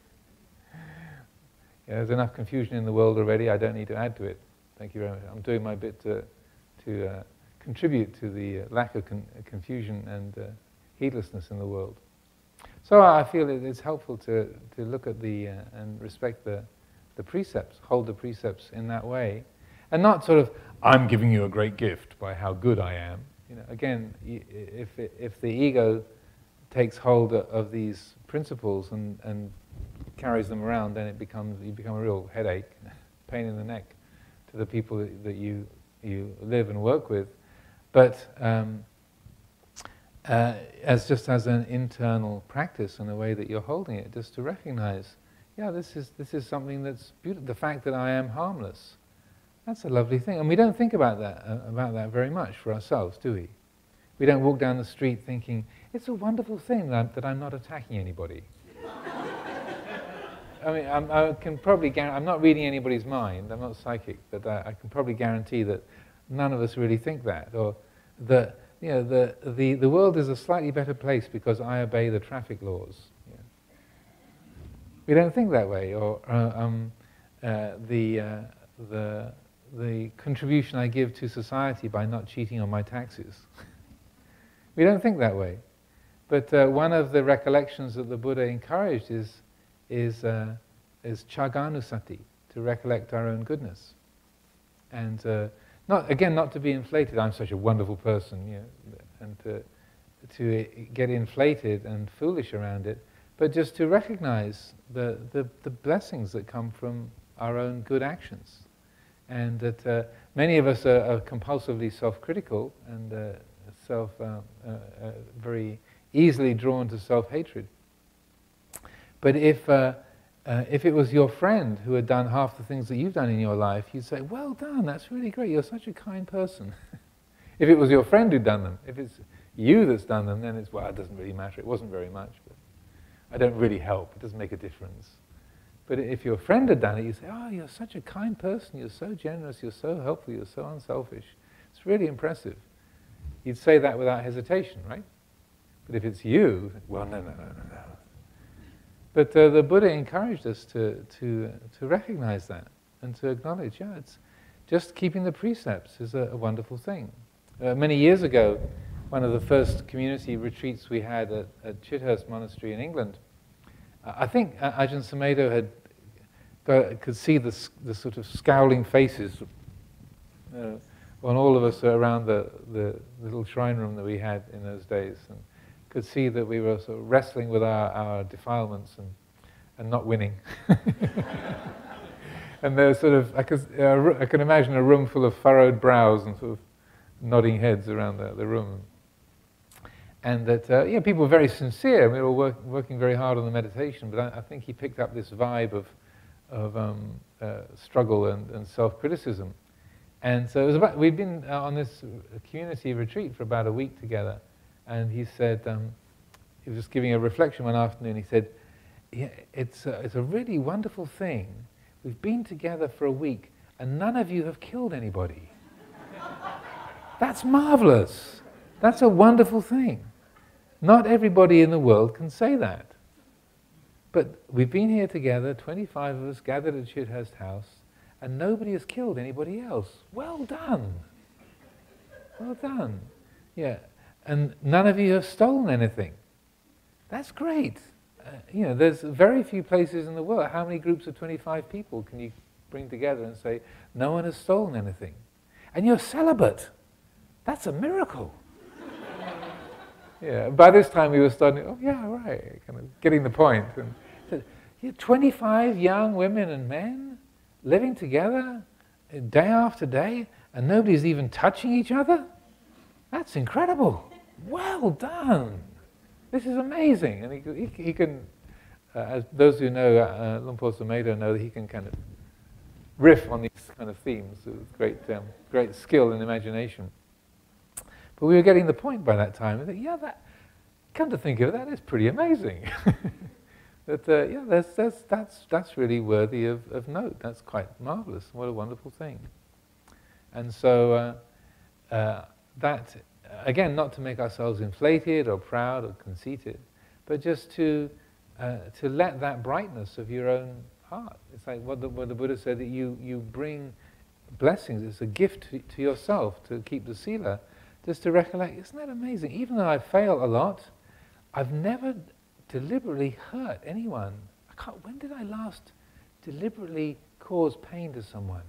There's enough confusion in the world already, I don't need to add to it. Thank you very much. I'm doing my bit to contribute to the lack of confusion and heedlessness in the world. So I feel it's helpful to look at and respect the precepts, hold the precepts in that way, and not sort of, I'm giving you a great gift by how good I am. Again, if the ego takes hold of these principles and carries them around, then you become a real headache, pain in the neck to the people that you live and work with. But as an internal practice and a way that you're holding it, just to recognize, this is something that's beautiful. The fact that I am harmless, that's a lovely thing. And we don't think about that very much for ourselves, do we? We don't walk down the street thinking, it's a wonderful thing that I'm not attacking anybody. I mean, I can probably guarantee, I'm not reading anybody's mind, I'm not psychic, but I can probably guarantee that none of us really think that, or that the world is a slightly better place because I obey the traffic laws. We don't think that way, or the contribution I give to society by not cheating on my taxes. We don't think that way. But one of the recollections that the Buddha encouraged is chaganusati, to recollect our own goodness. And not to be inflated, I'm such a wonderful person, and to get inflated and foolish around it, but just to recognize the blessings that come from our own good actions. And that many of us are compulsively self-critical and very easily drawn to self-hatred. But if it was your friend who had done half the things that you've done in your life, you'd say, well done, that's really great, you're such a kind person. If it was your friend who'd done them, if it's you that's done them, then it's, well, it doesn't really matter, it wasn't very much, but I don't really help, it doesn't make a difference. But if your friend had done it, you'd say, oh, you're such a kind person, you're so generous, you're so helpful, you're so unselfish. It's really impressive. You'd say that without hesitation, right? But if it's you, well, no. But the Buddha encouraged us to recognize that and to acknowledge, it's just keeping the precepts is a wonderful thing. Many years ago, one of the first community retreats we had at Chithurst Monastery in England, I think Ajahn Amaro could see the sort of scowling faces on all of us around the little shrine room that we had in those days, and could see that we were sort of wrestling with our defilements and not winning. And there was sort of, I can imagine a room full of furrowed brows and sort of nodding heads around the room. And that, people were very sincere. We were working very hard on the meditation, but I think he picked up this vibe of struggle and self-criticism. And so it was we'd been on this community retreat for about a week together, and he said, he was just giving a reflection one afternoon, he said, it's a really wonderful thing. We've been together for a week. and none of you have killed anybody. That's marvelous. That's a wonderful thing. Not everybody in the world can say that. But we've been here together, 25 of us gathered at Chithurst House, and nobody has killed anybody else. Well done. Well done. Yeah. And none of you have stolen anything. That's great. You know, there's very few places in the world. How many groups of 25 people can you bring together and say, no one has stolen anything? And you're celibate. That's a miracle. Yeah. By this time we were starting, oh yeah, right, kind of getting the point. And so, 25 young women and men living together day after day, and nobody's even touching each other? That's incredible. Well done. This is amazing. And he can, as those who know Luang Por Sumedho know that he can kind of riff on these kind of themes with great skill and imagination. But we were getting the point by that time. I think, yeah, that, come to think of it, that is pretty amazing. That's really worthy of note. That's quite marvelous. What a wonderful thing. And so that, again, not to make ourselves inflated or proud or conceited, but just to let that brightness of your own heart. It's like what the Buddha said, that you bring blessings. It's a gift to yourself to keep the sila. Just to recollect, isn't that amazing? Even though I fail a lot, I've never deliberately hurt anyone. When did I last deliberately cause pain to someone?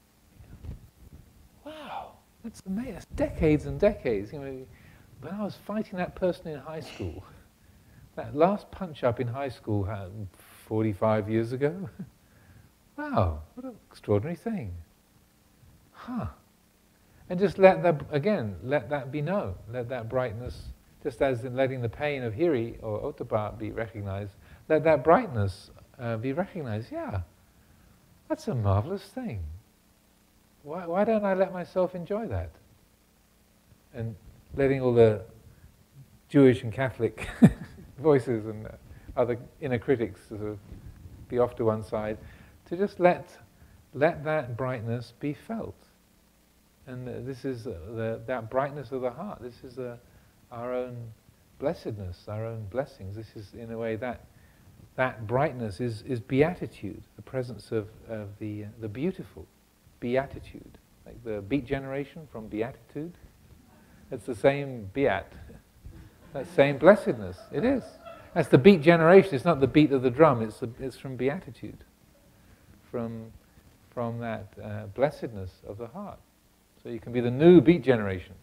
Wow, that's amazing. That's decades and decades. You know, when I was fighting that person in high school, that last punch-up in high school 45 years ago. Wow, what an extraordinary thing. Huh. And just let that be known. Let that brightness, just as in letting the pain of hiri or ottappa be recognized, let that brightness be recognized. Yeah, that's a marvelous thing. Why don't I let myself enjoy that? And letting all the Jewish and Catholic voices and other inner critics sort of be off to one side, to just let that brightness be felt. And this is that brightness of the heart. This is our own blessedness, our own blessings. This is, in a way, that brightness is beatitude, the presence of the beautiful, beatitude. Like the beat generation from beatitude. It's the same beat, that same blessedness. It is. That's the beat generation. It's not the beat of the drum. It's from beatitude, from that blessedness of the heart. So you can be the new beat generation,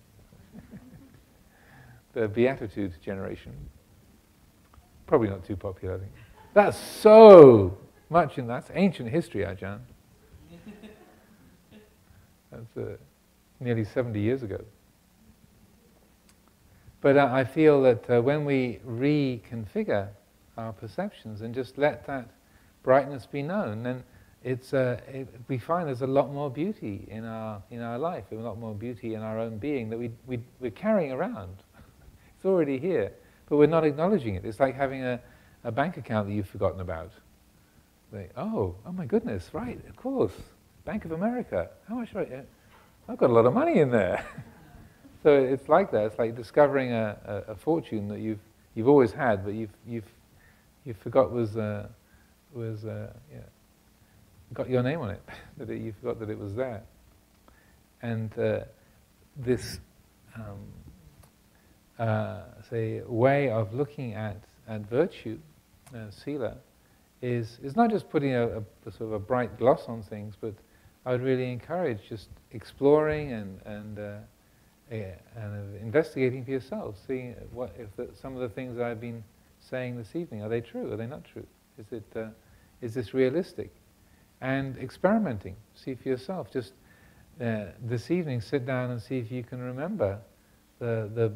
the beatitude generation. Probably not too popular, I think. That's so much that's ancient history, Ajahn. That's nearly 70 years ago. But I feel that when we reconfigure our perceptions and just let that brightness be known, then we find there's a lot more beauty in our life, a lot more beauty in our own being that we're carrying around. It's already here, but we're not acknowledging it. It's like having a bank account that you've forgotten about. Like, oh my goodness, right, of course, Bank of America. How much? I've got a lot of money in there. So it's like that. It's like discovering a fortune that you've always had, but you forgot was got your name on it. That you forgot that it was there. And this say way of looking at virtue, sila, is not just putting a sort of a bright gloss on things, but I would really encourage just exploring and investigating for yourself, seeing some of the things that I've been saying this evening, are they true? Are they not true? Is this realistic? And experimenting, see for yourself. Just this evening, sit down and see if you can remember the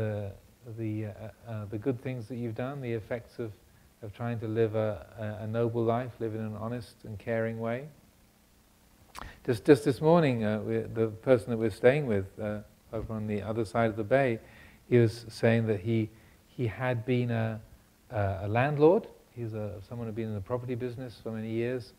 good things that you've done, the effects of trying to live a noble life, live in an honest and caring way. Just this morning, the person that we're staying with over on the other side of the bay, he was saying that he had been a landlord. He was someone who had been in the property business for many years,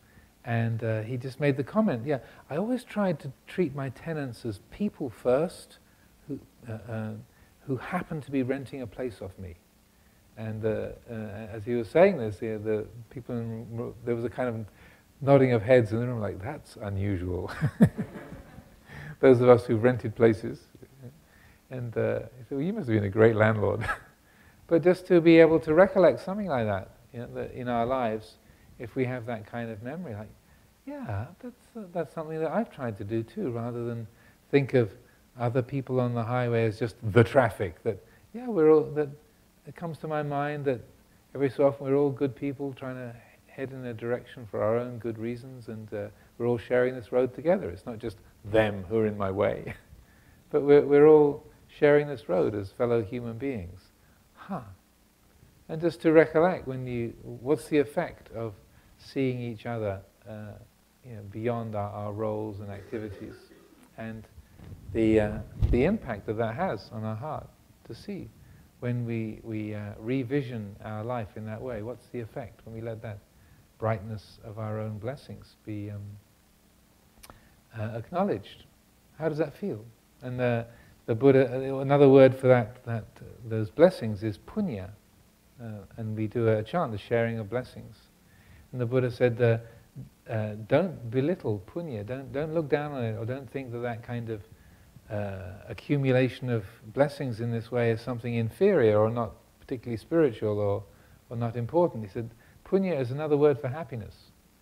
And he just made the comment, yeah, I always tried to treat my tenants as people first who happen to be renting a place off me. And as he was saying this, the people there was a kind of nodding of heads in the room, like, that's unusual. Those of us who've rented places. And he said, well, you must have been a great landlord. But just to be able to recollect something like that, that in our lives, if we have that kind of memory, like, yeah, that's something that I've tried to do too, rather than think of other people on the highway as just the traffic. That, yeah, it comes to my mind that every so often we're all good people trying to head in a direction for our own good reasons, and we're all sharing this road together. It's not just them who are in my way, but we're all sharing this road as fellow human beings. And just to recollect what's the effect of seeing each other beyond our roles and activities, and the impact that has on our heart, to see when we revision our life in that way. What's the effect when we let that brightness of our own blessings be acknowledged? How does that feel? And the Buddha, another word for that those blessings is punya, and we do a chant, the sharing of blessings. And the Buddha said, don't belittle punya, don't look down on it, or don't think that kind of accumulation of blessings in this way is something inferior or not particularly spiritual or not important. He said, punya is another word for happiness.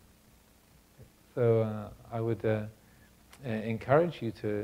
So I would encourage you to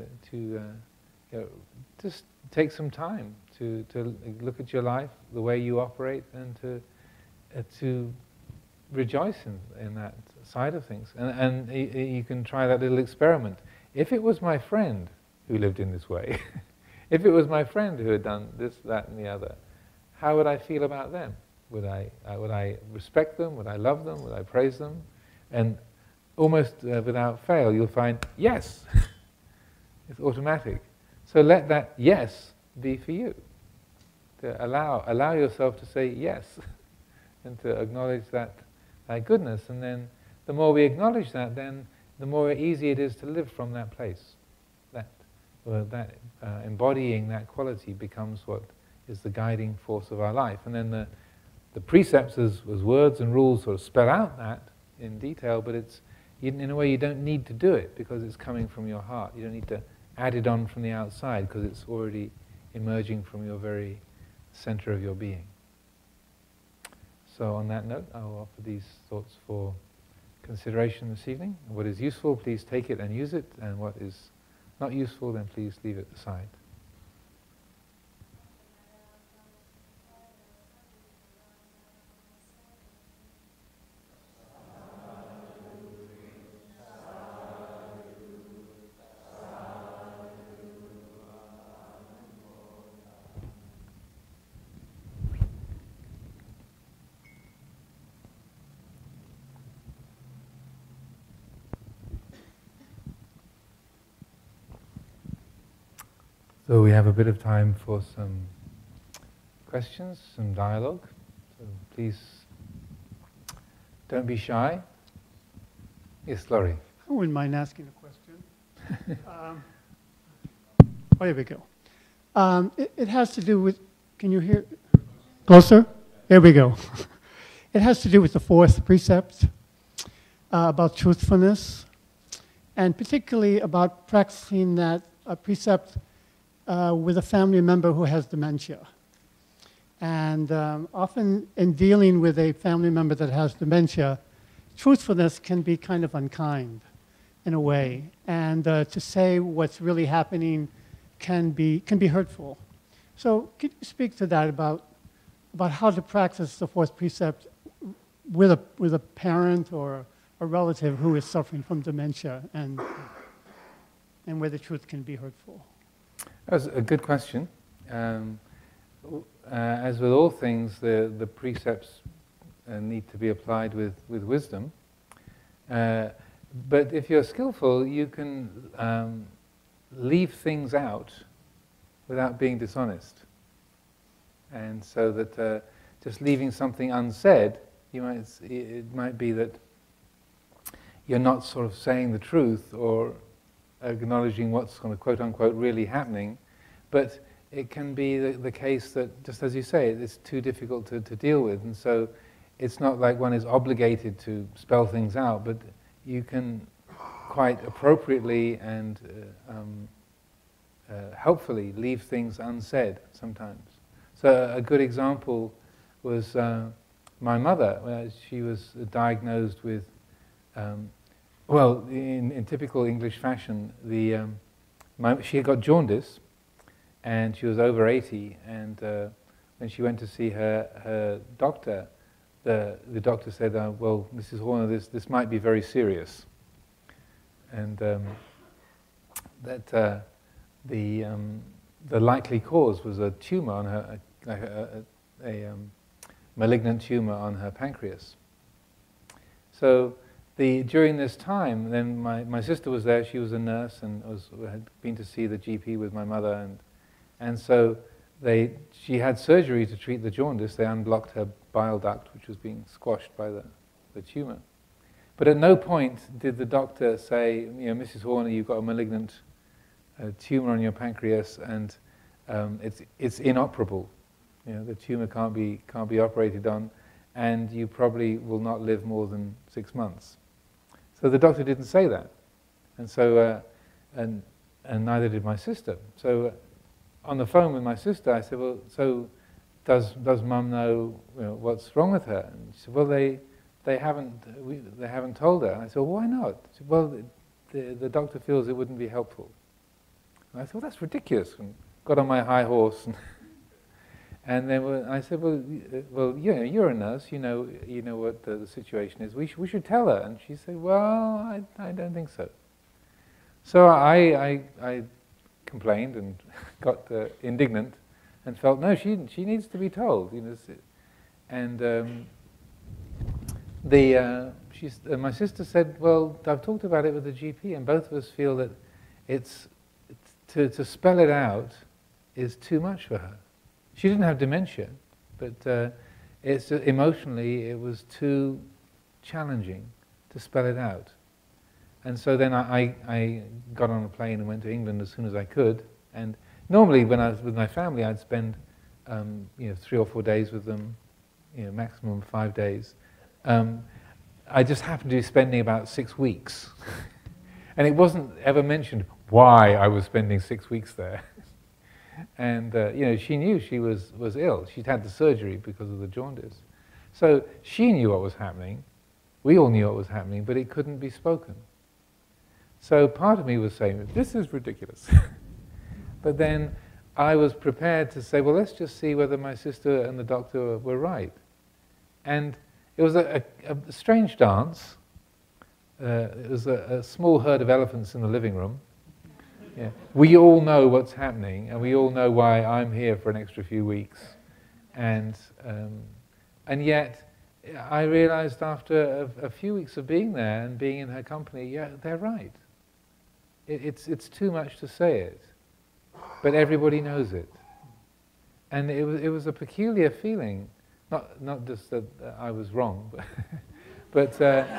just take some time to look at your life, the way you operate, and to rejoice in that side of things. And you can try that little experiment. If it was my friend who lived in this way, if it was my friend who had done this, that, and the other, how would I feel about them? Would I respect them? Would I love them? Would I praise them? And almost without fail, you'll find, yes. It's automatic. So let that yes be for you. To allow yourself to say yes, and to acknowledge that goodness. And then the more we acknowledge that, then the more easy it is to live from that place. Embodying that quality becomes what is the guiding force of our life. And then the precepts as words and rules sort of spell out that in detail, but it's in a way you don't need to do it because it's coming from your heart. You don't need to add it on from the outside because it's already emerging from your very center of your being. So on that note, I'll offer these thoughts for consideration this evening. What is useful, please take it and use it, and what is not useful, then please leave it aside. So we have a bit of time for some questions, some dialogue. So please don't be shy. Yes, Laurie. I wouldn't mind asking a question. There we go. It has to do with, can you hear? Closer? There we go. It has to do with the fourth precept about truthfulness, and particularly about practicing that precept with a family member who has dementia. And often in dealing with a family member that has dementia, truthfulness can be kind of unkind in a way. And to say what's really happening can be hurtful. So could you speak to that about how to practice the fourth precept with a parent or a relative who is suffering from dementia, and where the truth can be hurtful? That's a good question. As with all things, the precepts need to be applied with wisdom. But if you're skillful, you can leave things out without being dishonest. And so that just leaving something unsaid, it might be that you're not sort of saying the truth or acknowledging what's kind of quote unquote really happening, but it can be the case that, just as you say, it's too difficult to deal with, and so it's not like one is obligated to spell things out, but you can quite appropriately and helpfully leave things unsaid sometimes. So a good example was my mother. She was diagnosed with, in typical English fashion, she had got jaundice, and she was over 80, and when she went to see her doctor, the doctor said, well, Mrs. Horner, this might be very serious. And that the likely cause was a tumor on her, a malignant tumor on her pancreas. So during this time, then my sister was there. She was a nurse and had been to see the GP with my mother, and so she had surgery to treat the jaundice. They unblocked her bile duct, which was being squashed by the tumor. But at no point did the doctor say, Mrs. Horner, you've got a malignant tumor on your pancreas, and it's inoperable. The tumor can't be operated on, and you probably will not live more than 6 months. So the doctor didn't say that, and so and neither did my sister. So on the phone with my sister, I said, well, so does Mum know what's wrong with her? And she said, well, they haven't told her. And I said, well, why not? She said, well, the doctor feels it wouldn't be helpful. And I thought, that's ridiculous. And got on my high horse, and then I said, well, you're a nurse. You know what the situation is. We should tell her. And she said, well, I don't think so. So I complained and got indignant, and felt no, she needs to be told. And my sister said, well, I've talked about it with the GP, and both of us feel that to spell it out is too much for her. She didn't have dementia, but emotionally it was too challenging to spell it out. And so then I got on a plane and went to England as soon as I could. And normally when I was with my family, I'd spend 3 or 4 days with them, maximum 5 days. I just happened to be spending about 6 weeks. And it wasn't ever mentioned why I was spending 6 weeks there. And she knew she was ill. She'd had the surgery because of the jaundice. So she knew what was happening. We all knew what was happening, but it couldn't be spoken. So part of me was saying, this is ridiculous. But then I was prepared to say, well, let's just see whether my sister and the doctor were right. And it was a strange dance. It was a small herd of elephants in the living room. Yeah. We all know what's happening, and we all know why I'm here for an extra few weeks. And yet, I realized after a few weeks of being there and being in her company, yeah, they're right. It's too much to say it, but everybody knows it. And it was a peculiar feeling, not just that I was wrong, but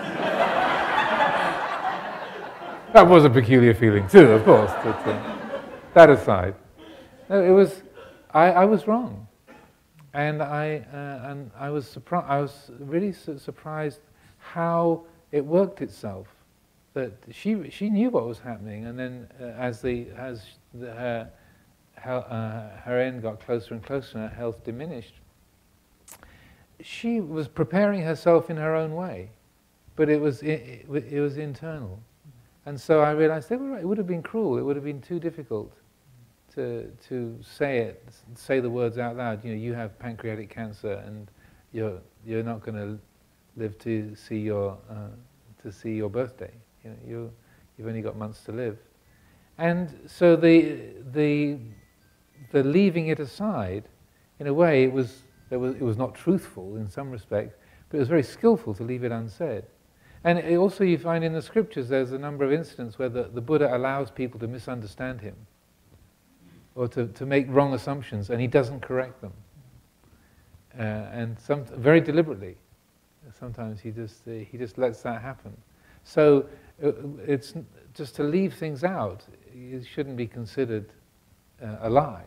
that was a peculiar feeling too, of course. But that aside, no, it was I was wrong, and I was surprised. I was really surprised how it worked itself. That she knew what was happening, and then as her end got closer and closer, and her health diminished, she was preparing herself in her own way, but it was internal. And so I realized they were right. It would have been cruel. It would have been too difficult to say the words out loud. You have pancreatic cancer, and you're not going to live to see your birthday. You've only got months to live. And so the leaving it aside, in a way, it was not truthful in some respects, but it was very skillful to leave it unsaid. And also you find in the scriptures there's a number of incidents where the Buddha allows people to misunderstand him, or to make wrong assumptions, and he doesn't correct them. And very deliberately. Sometimes he just lets that happen. So it's just to leave things out. It shouldn't be considered a lie.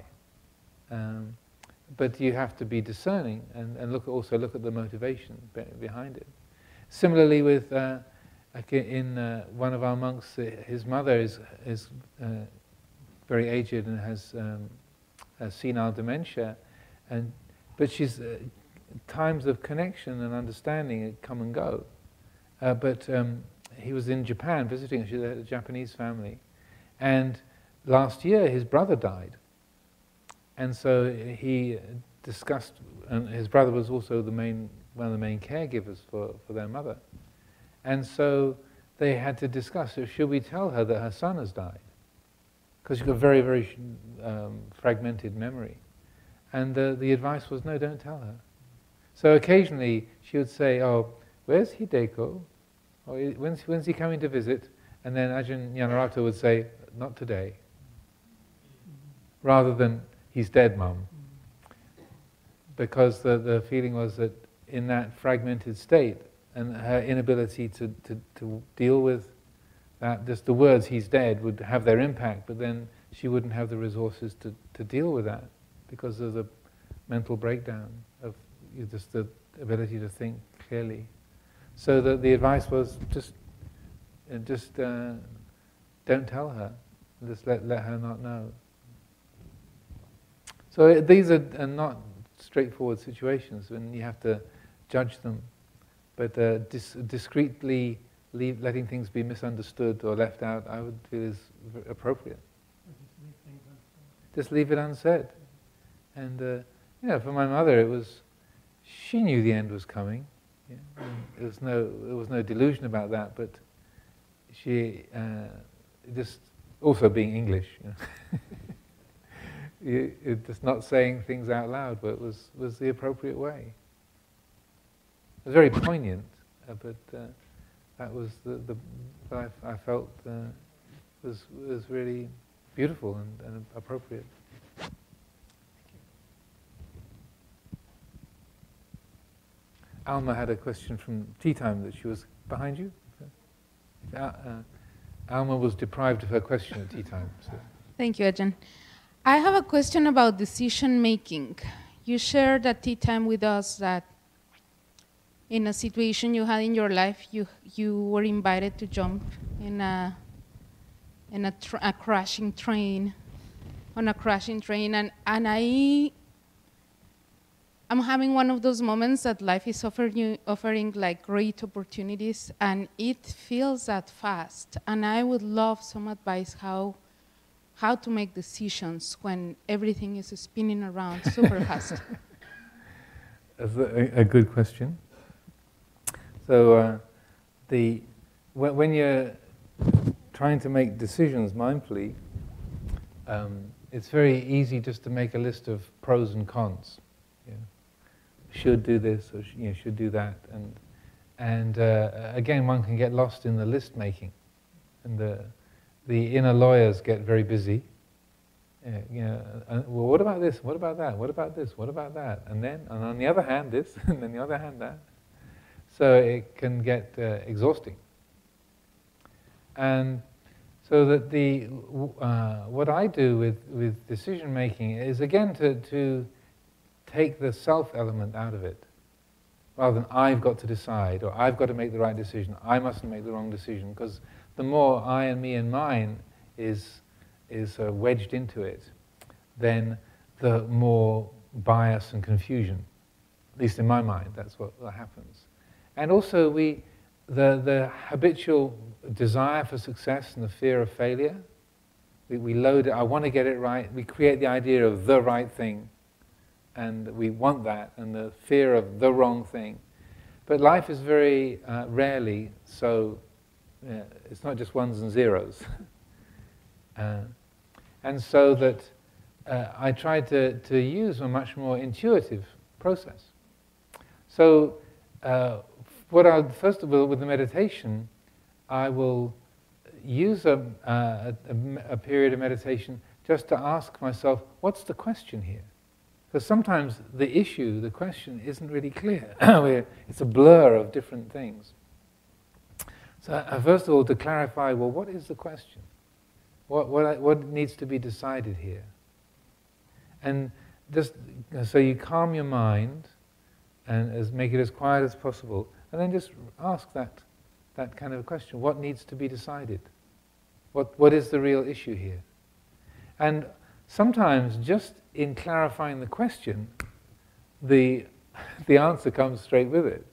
But you have to be discerning and also look at the motivation behind it. Similarly with in one of our monks, his mother is very aged and has senile dementia, but she's times of connection and understanding come and go. But he was in Japan visiting. She had a Japanese family, and last year his brother died, and so he discussed. And his brother was also one of the main caregivers for their mother. And so they had to discuss, so should we tell her that her son has died? Because she's got very, very fragmented memory. And the advice was, no, don't tell her. So occasionally she would say, oh, where's Hideko? Or when's he coming to visit? And then Ajahn Amaro would say, not today. Rather than, he's dead, Mum. Because the feeling was that in that fragmented state, and her inability to deal with that, just the words, he's dead, would have their impact, but then she wouldn't have the resources to deal with that because of the mental breakdown of just the ability to think clearly. So the advice was just don't tell her, just let her not know. So these are not straightforward situations when you have to judge them. But discreetly letting things be misunderstood or left out, I would feel is appropriate. Just leave it unsaid. And for my mother, it was, she knew the end was coming. Yeah. There was no delusion about that. But she just also being English, just not saying things out loud, but was the appropriate way. It was very poignant, but that was what I felt was really beautiful and appropriate. Alma had a question from tea time that she was behind you. Alma was deprived of her question at tea time. So. Thank you, Ajahn. I have a question about decision making. You shared at tea time with us that in a situation you had in your life, you were invited to jump in a crashing train, and I'm having one of those moments that life is offering like great opportunities, and it feels that fast. And I would love some advice how to make decisions when everything is spinning around super fast. That's a good question. So when you're trying to make decisions mindfully, it's very easy just to make a list of pros and cons. You know, should do this or should do that, and again, one can get lost in the list making, and the inner lawyers get very busy. Well, what about this? What about that? What about this? What about that? And on the other hand, this, and on the other hand, that. So it can get exhausting. And so that what I do with decision making is again to take the self element out of it, rather than I've got to decide or I've got to make the right decision. I mustn't make the wrong decision, because the more I and me and mine is wedged into it, then the more bias and confusion. At least in my mind, that's what happens. And also the habitual desire for success and the fear of failure, we load it, I want to get it right, we create the idea of the right thing, and we want that, and the fear of the wrong thing. But life is very rarely so, it's not just ones and zeros. And so that I try to use a much more intuitive process. So first of all, with the meditation, I will use a period of meditation just to ask myself, what's the question here? Because sometimes the question isn't really clear. It's a blur of different things. So first of all, to clarify, well, what is the question? What needs to be decided here? And just so you calm your mind and make it as quiet as possible, and then just ask that kind of question. What needs to be decided? What is the real issue here? And sometimes just in clarifying the question, the answer comes straight with it.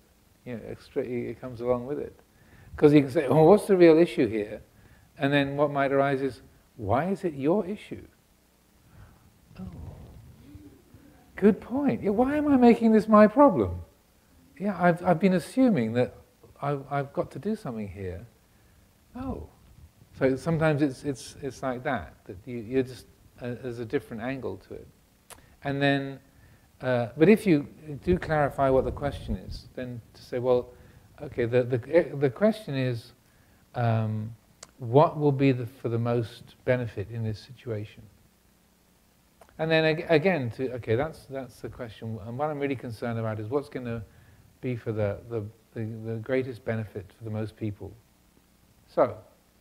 It comes along with it. Because you can say, well, what's the real issue here? And then what might arise is, why is it your issue? Oh, good point. Yeah, why am I making this my problem? Yeah, I've been assuming that I've got to do something here. Oh, so sometimes it's like that you're just there's a different angle to it. And then, but if you do clarify what the question is, then to say, well, okay, the question is, what will be for the most benefit in this situation? And then again, okay, that's the question. And what I'm really concerned about is what's going to be for the greatest benefit for the most people. So,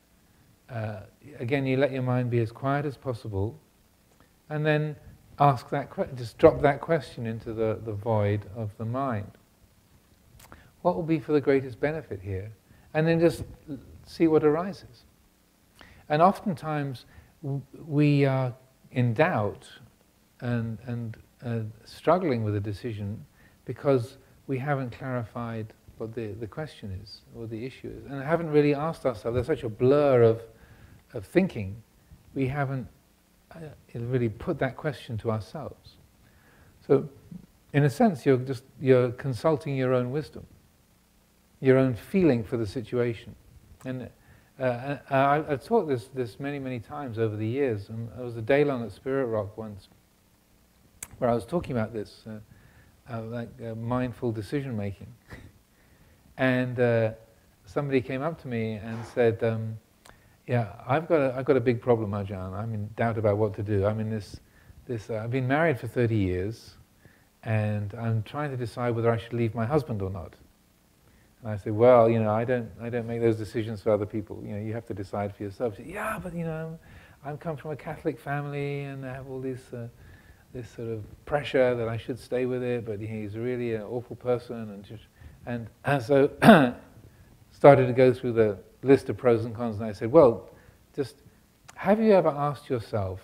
again, you let your mind be as quiet as possible, and then ask that just drop that question into the void of the mind. What will be for the greatest benefit here? And then just see what arises. And oftentimes we are in doubt and struggling with a decision because we haven't clarified what the question is, or the issue is, and haven't really asked ourselves. There's such a blur of thinking, we haven't really put that question to ourselves. So, in a sense, you're consulting your own wisdom, your own feeling for the situation. And I've taught this many times over the years. And there was a day-long at Spirit Rock once where I was talking about this, mindful decision making. And somebody came up to me and said, "Yeah, I've got a big problem, Ajahn. I'm in doubt about what to do. I'm in this. I've been married for 30 years, and I'm trying to decide whether I should leave my husband or not." And I said, "Well, I don't make those decisions for other people. You have to decide for yourself." She said, "Yeah, but I've come from a Catholic family, and I have all this sort of pressure that I should stay with it. But he's really an awful person, and so started to go through the list of pros and cons. And I said, well, just have you ever asked yourself,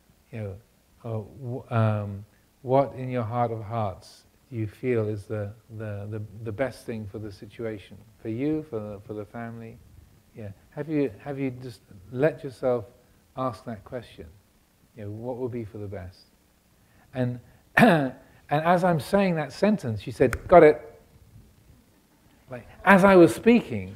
what in your heart of hearts you feel is the best thing for the situation, for you, for the family? Yeah. Have you just let yourself ask that question? What would be for the best? And and as I'm saying that sentence, she said, "Got it." Like as I was speaking,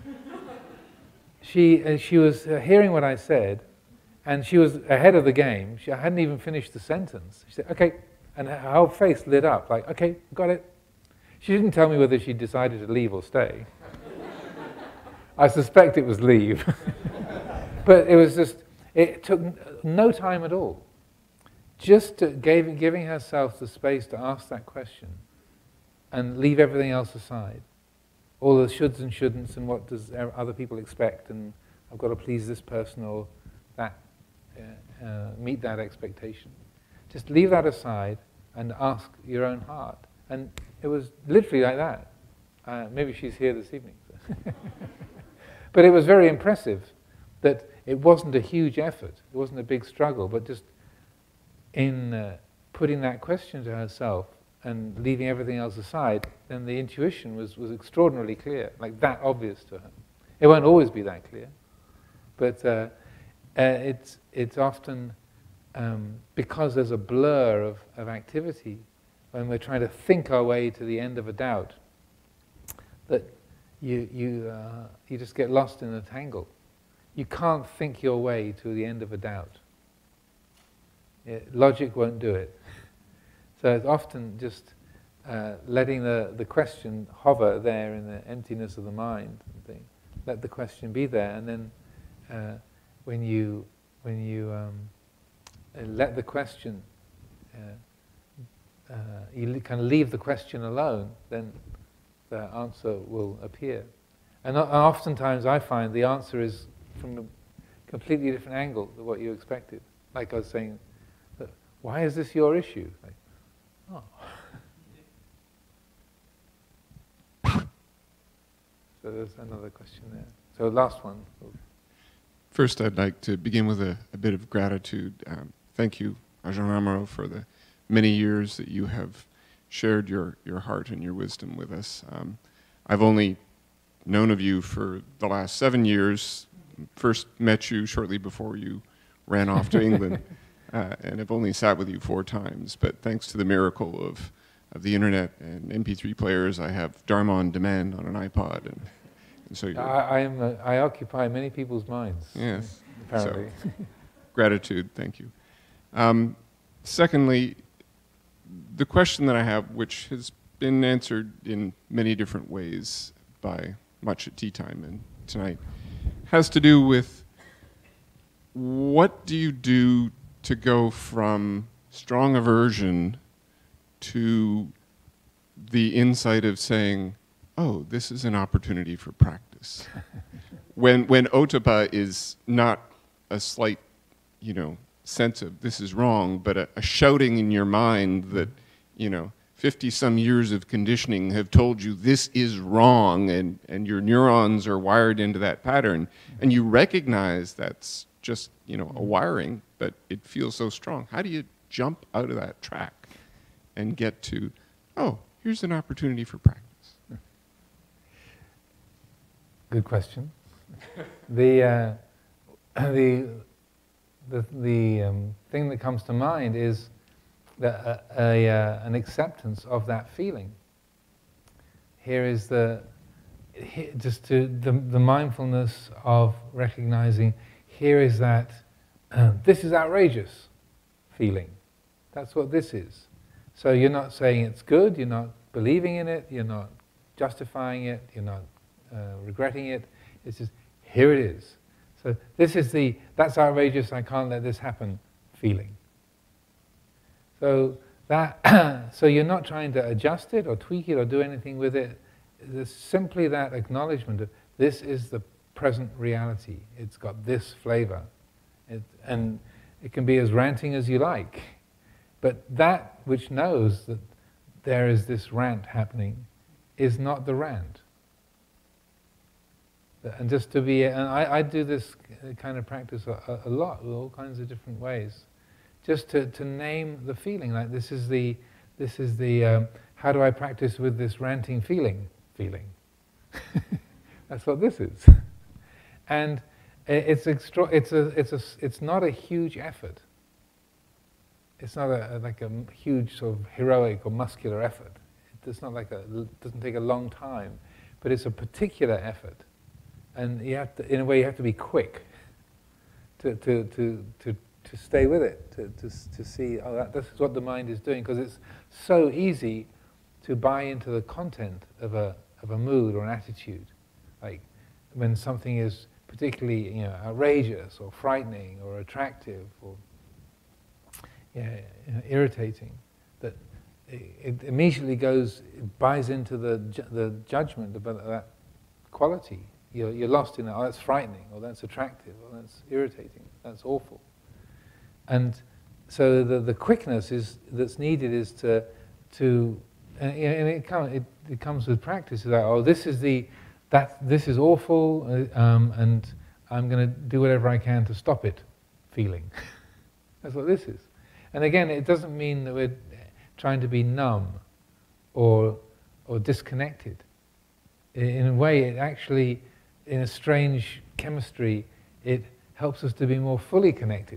she was hearing what I said, and she was ahead of the game. I hadn't even finished the sentence. She said, "Okay," and her whole face lit up, like, "Okay, got it." She didn't tell me whether she decided to leave or stay. I suspect it was leave. But it took no time at all. Just giving herself the space to ask that question and leave everything else aside. All the shoulds and shouldn'ts and what does other people expect, and I've got to please this person or that, meet that expectation. Just leave that aside and ask your own heart. And it was literally like that. Maybe she's here this evening. But it was very impressive that it wasn't a huge effort, it wasn't a big struggle, but just in putting that question to herself and leaving everything else aside, then the intuition was extraordinarily clear, like that obvious to her. It won't always be that clear, but it's often because there's a blur of activity when we're trying to think our way to the end of a doubt, that you just get lost in a tangle. You can't think your way to the end of a doubt. Logic won't do it. So it's often just letting the question hover there in the emptiness of the mind. Let the question be there, and then when you let the question, you kind of leave the question alone, then the answer will appear. And oftentimes I find the answer is from a completely different angle than what you expected. Like I was saying, why is this your issue? Like, oh. So there's another question there. So last one. First, I'd like to begin with a bit of gratitude. Thank you, Ajahn Amaro, for the many years that you have shared your heart and your wisdom with us. I've only known of you for the last 7 years. First met you shortly before you ran off to England, and have only sat with you 4 times. But thanks to the miracle of the internet and MP3 players, I have Dharma on demand on an iPod, and so I occupy many people's minds. Yes, apparently. So, gratitude, thank you. Secondly, the question that I have, which has been answered in many different ways by much at tea time and tonight, has to do with what do you do to go from strong aversion to the insight of saying, oh, this is an opportunity for practice. when ottappa is not a slight, sense of this is wrong, but a shouting in your mind that, 50-some years of conditioning have told you this is wrong, and your neurons are wired into that pattern, and you recognize that's just, a wiring, but it feels so strong. How do you jump out of that track and get to, oh, here's an opportunity for practice? Good question. The thing that comes to mind is that an acceptance of that feeling. Here is the mindfulness of recognizing, here is that this is outrageous feeling. That's what this is. So you're not saying it's good, you're not believing in it, you're not justifying it, you're not regretting it. It's just, here it is. So this is that's outrageous, I can't let this happen feeling. So so you're not trying to adjust it or tweak it or do anything with it. There's simply that acknowledgement of this is the present reality. It's got this flavor. And it can be as ranting as you like. But that which knows that there is this rant happening is not the rant. And just to be, and I do this kind of practice a lot, with all kinds of different ways. Just to name the feeling, like this is the how do I practice with this ranting feeling? That's what this is. And it's not a huge effort. It's not like a huge sort of heroic or muscular effort. It's not like it doesn't take a long time, but it's a particular effort. And you have to, in a way, you have to be quick to stay with it, to see, oh, this is what the mind is doing, because it's so easy to buy into the content of a mood or an attitude. Like when something is particularly, outrageous or frightening or attractive or irritating, that it immediately buys into the judgment about that quality. You're lost in it. Oh, that's frightening, or that's attractive, or that's irritating, that's awful. And so the quickness that's needed is to and it comes with practice. Is that, oh, this is awful, and I'm going to do whatever I can to stop it feeling. That's what this is. And again, it doesn't mean that we're trying to be numb or disconnected. In a way, it actually, in a strange chemistry, it helps us to be more fully connected.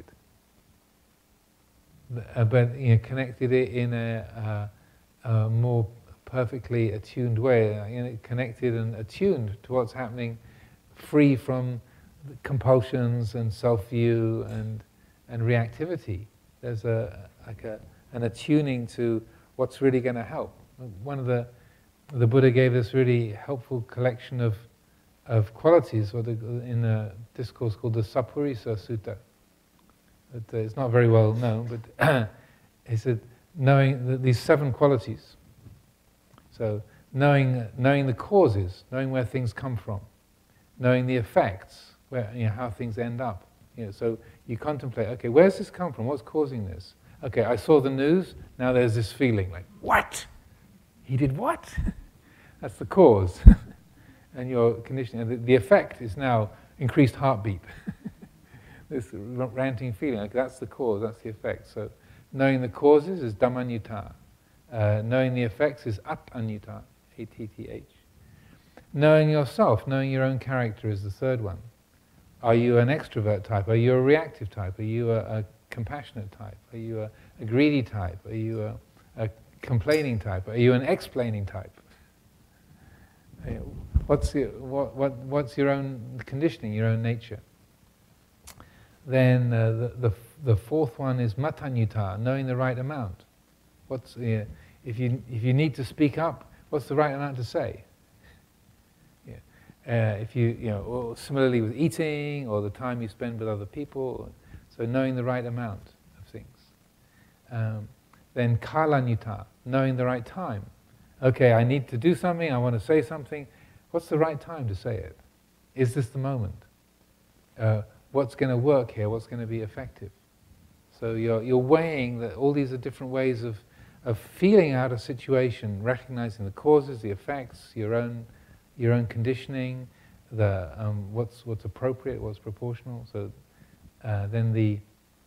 But connected in a more perfectly attuned way, connected and attuned to what's happening, free from compulsions and self-view and reactivity. There's an attuning to what's really going to help. One of the Buddha gave this really helpful collection of qualities in a discourse called the Sapurisa Sutta. It's not very well known, but he said, knowing these 7 qualities. So knowing the causes, knowing where things come from, knowing the effects, where, how things end up. So you contemplate, okay, where's this come from? What's causing this? Okay, I saw the news, now there's this feeling like, what? He did what? That's the cause. And your conditioning, and the effect is now increased heartbeat. This ranting feeling, like that's the cause, that's the effect. So knowing the causes is dhammanyutta. Knowing the effects is attanyutta, A-T-T-H. Knowing yourself, knowing your own character is the third one. Are you an extrovert type? Are you a reactive type? Are you a compassionate type? Are you a greedy type? Are you a complaining type? Are you an explaining type? What's your own conditioning, your own nature? Then the fourth one is matanyutta, knowing the right amount. If you need to speak up, what's the right amount to say? If or similarly with eating or the time you spend with other people, so knowing the right amount of things. Then kalanyutta, knowing the right time. Okay, I need to do something, I want to say something. What's the right time to say it? Is this the moment? What's going to work here? What's going to be effective? So you're weighing that all these are different ways of feeling out a situation, recognizing the causes, the effects, your own conditioning, what's appropriate, what's proportional. So then the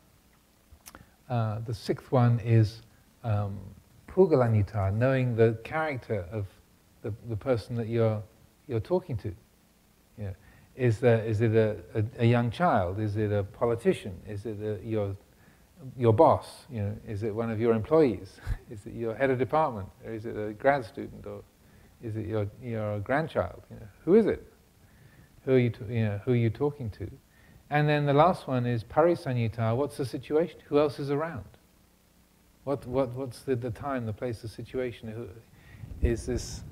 sixth one is pugalanyutta, knowing the character of the person that you're talking to. Is it a young child? Is it a politician? Is it your boss? Is it one of your employees? Is it your head of department? Or is it a grad student? Or is it your grandchild? Who is it? Who are you talking to? And then the last one is parisanyutta. What's the situation? Who else is around? What's the time, the place, the situation? Is this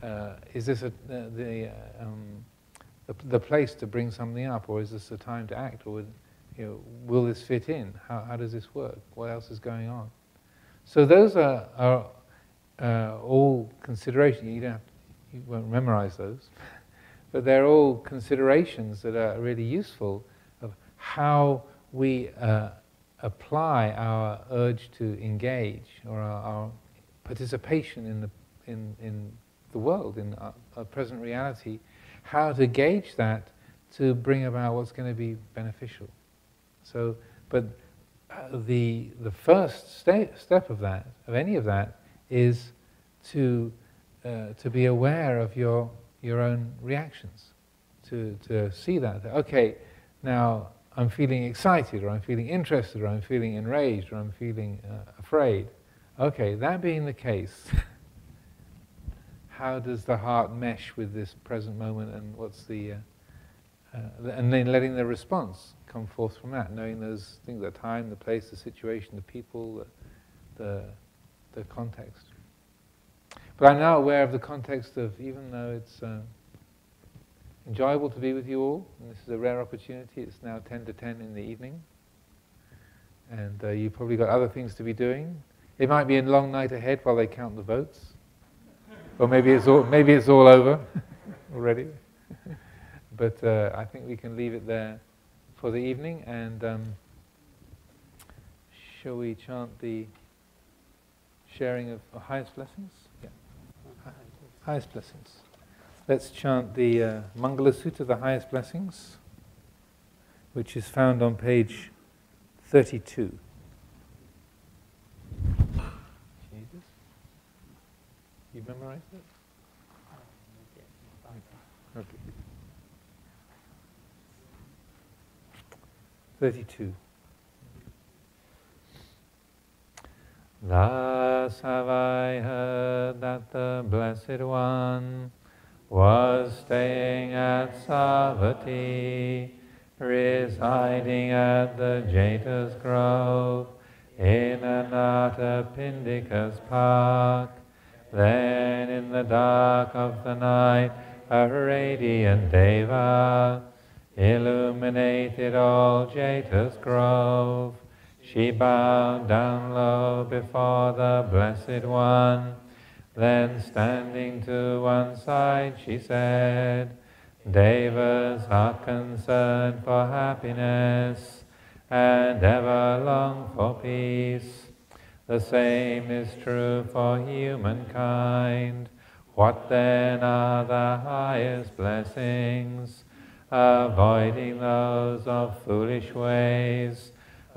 the place to bring something up, or is this the time to act, or will this fit in? How does this work? What else is going on? So those are all considerations. You won't memorize those, but they're all considerations that are really useful of how we apply our urge to engage, or our participation in the world, in our present reality, how to gauge that to bring about what's going to be beneficial. So, but the first step of that, of any of that, is to be aware of your own reactions, to see that. Okay, now I'm feeling excited, or I'm feeling interested, or I'm feeling enraged, or I'm feeling afraid. Okay, that being the case, how does the heart mesh with this present moment, and what's and then letting the response come forth from that, knowing those things, the time, the place, the situation, the people, the context. But I'm now aware of the context of, even though it's enjoyable to be with you all, and this is a rare opportunity, it's now 10 to 10 in the evening, and you've probably got other things to be doing. It might be a long night ahead while they count the votes. Or maybe it's all over already. But I think we can leave it there for the evening. And shall we chant the sharing of highest blessings? Yeah. Highest blessings. Let's chant the Mangala Sutta, the highest blessings, which is found on page 32. You memorized it? Okay. 32. Thus have I heard that the Blessed One was staying at Savatthi, residing at the Jeta's Grove, in Anathapindika's park. Then in the dark of the night, a radiant Deva illuminated all Jeta's Grove. She bowed down low before the Blessed One. Then standing to one side, she said, Devas are concerned for happiness and ever long for peace. The same is true for humankind. What then are the highest blessings? Avoiding those of foolish ways,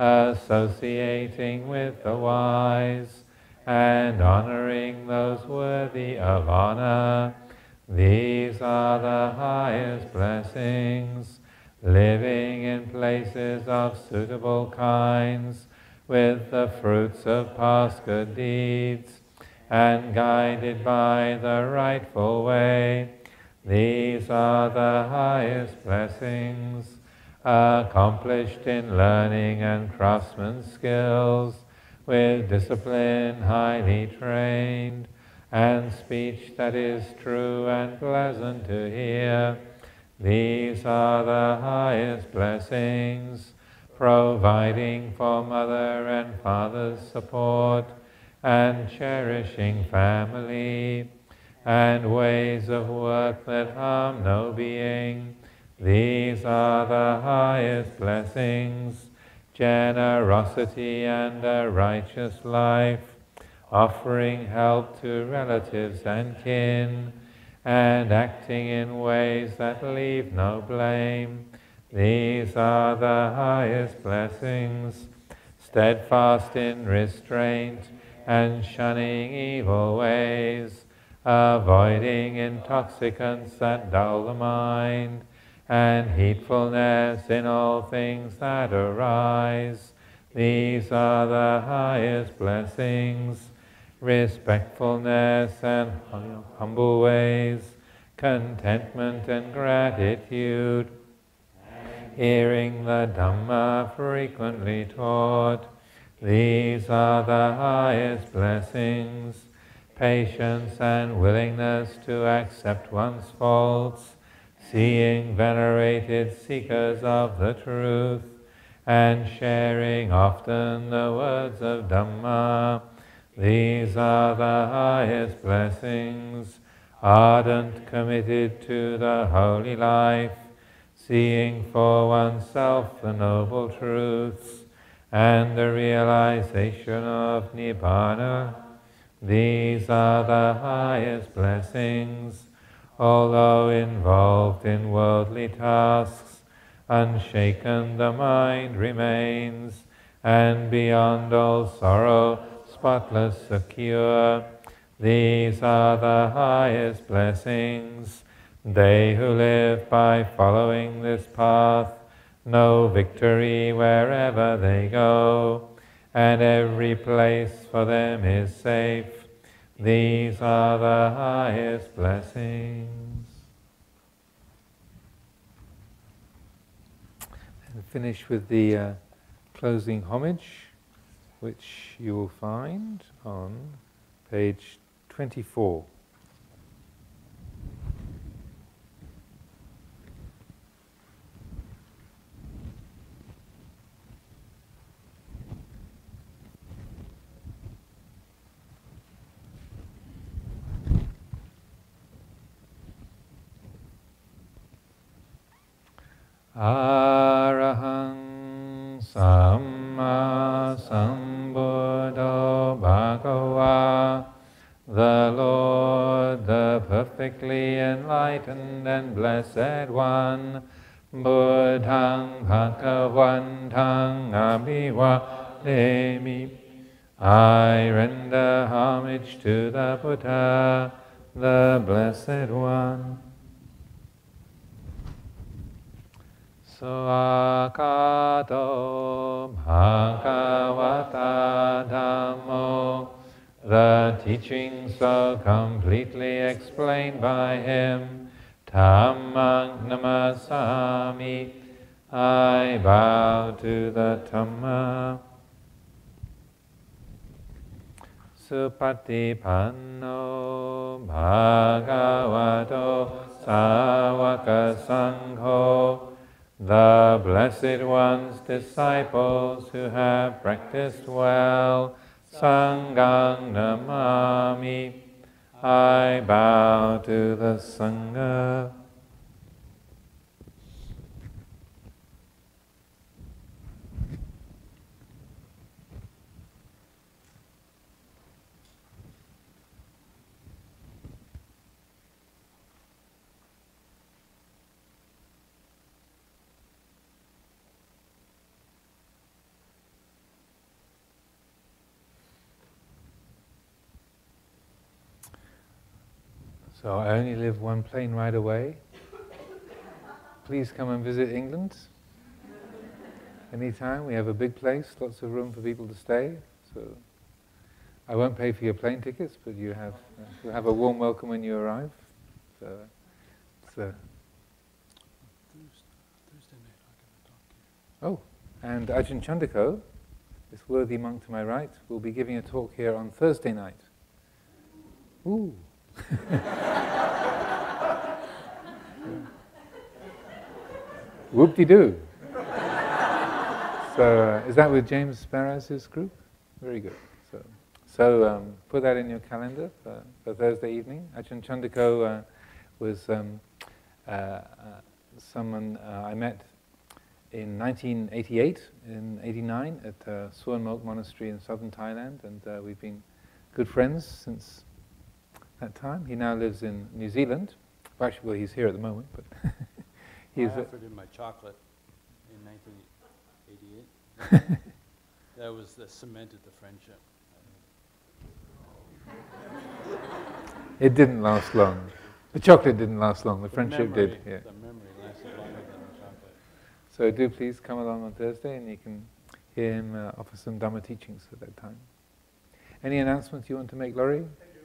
associating with the wise, and honoring those worthy of honor. These are the highest blessings. Living in places of suitable kinds, with the fruits of past good deeds, and guided by the rightful way. These are the highest blessings. Accomplished in learning and craftsman's skills, with discipline highly trained, and speech that is true and pleasant to hear. These are the highest blessings. Providing for mother and father's support, and cherishing family, and ways of work that harm no being. These are the highest blessings. Generosity and a righteous life, offering help to relatives and kin, and acting in ways that leave no blame. These are the highest blessings. Steadfast in restraint and shunning evil ways, avoiding intoxicants that dull the mind, and heedfulness in all things that arise. These are the highest blessings. Respectfulness and humble ways, contentment and gratitude, hearing the Dhamma frequently taught. These are the highest blessings. Patience and willingness to accept one's faults, seeing venerated seekers of the truth, and sharing often the words of Dhamma. These are the highest blessings. Ardent, committed to the holy life, seeing for oneself the noble truths and the realization of Nibbana. These are the highest blessings. Although involved in worldly tasks, unshaken the mind remains, and beyond all sorrow, spotless, secure. These are the highest blessings. They who live by following this path know victory wherever they go, and every place for them is safe. These are the highest blessings. And finish with the closing homage, which you will find on page 24. Arahang Samma Sambuddho Bhagava, the Lord, the perfectly enlightened and blessed one, Buddhang Bhagavantang Abhivademi. I render homage to the Buddha, the Blessed One. Suvakato Bhagavata Dhammo, the teaching so completely explained by him, Dhammang Namasami, I bow to the Dhamma. Supatipanno Bhagavato Sāvaka Sangho, the Blessed One's disciples who have practiced well, Sanghang Namami, I bow to the Sangha. So I only live one plane ride away. Please come and visit England. Anytime. We have a big place, lots of room for people to stay. So I won't pay for your plane tickets, but you'll have a warm welcome when you arrive. So it's Thursday night I'm going to talk here. Oh, and Ajahn Chandako, this worthy monk to my right, will be giving a talk here on Thursday night. Ooh. Whoop-de-doo. So is that with James Sparrow's group? Very good. So put that in your calendar for Thursday evening. Ajahn Chandako was someone I met in 1988, in 89 at Suan Mok Monastery in southern Thailand, and we've been good friends since that time. He now lives in New Zealand. Well, actually, well, he's here at the moment, but I offered him my chocolate in 1988. That cemented the friendship. It didn't last long. The chocolate didn't last long. The friendship did. Yeah. The memory lasted longer than the chocolate. So do please come along on Thursday, and you can hear him offer some Dhamma teachings at that time. Any announcements you want to make, Laurie?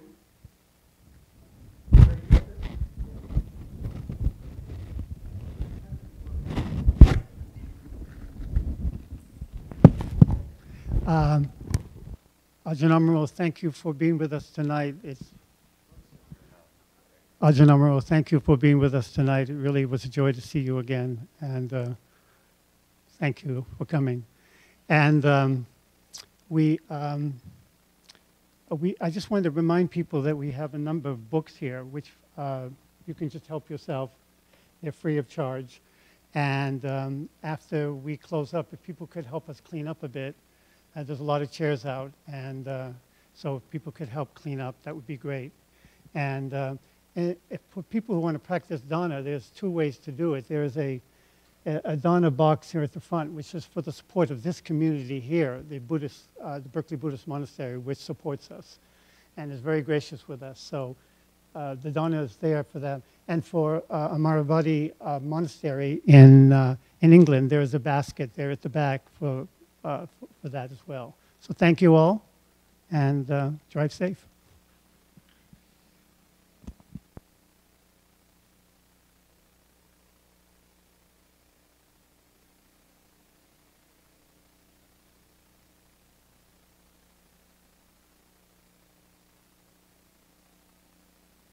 Ajahn Amaro, thank you for being with us tonight. Ajahn Amaro, thank you for being with us tonight. It really was a joy to see you again, and thank you for coming. And I just wanted to remind people that we have a number of books here, which you can just help yourself. They're free of charge. And after we close up, if people could help us clean up a bit, there's a lot of chairs out, and so if people could help clean up, that would be great. And for people who want to practice dana, there's two ways to do it. There is a dana box here at the front, which is for the support of this community here, the Berkeley Buddhist Monastery, which supports us and is very gracious with us. So the dana is there for them. And for Amaravati Monastery in England, there is a basket there at the back for that as well. So thank you all, and drive safe.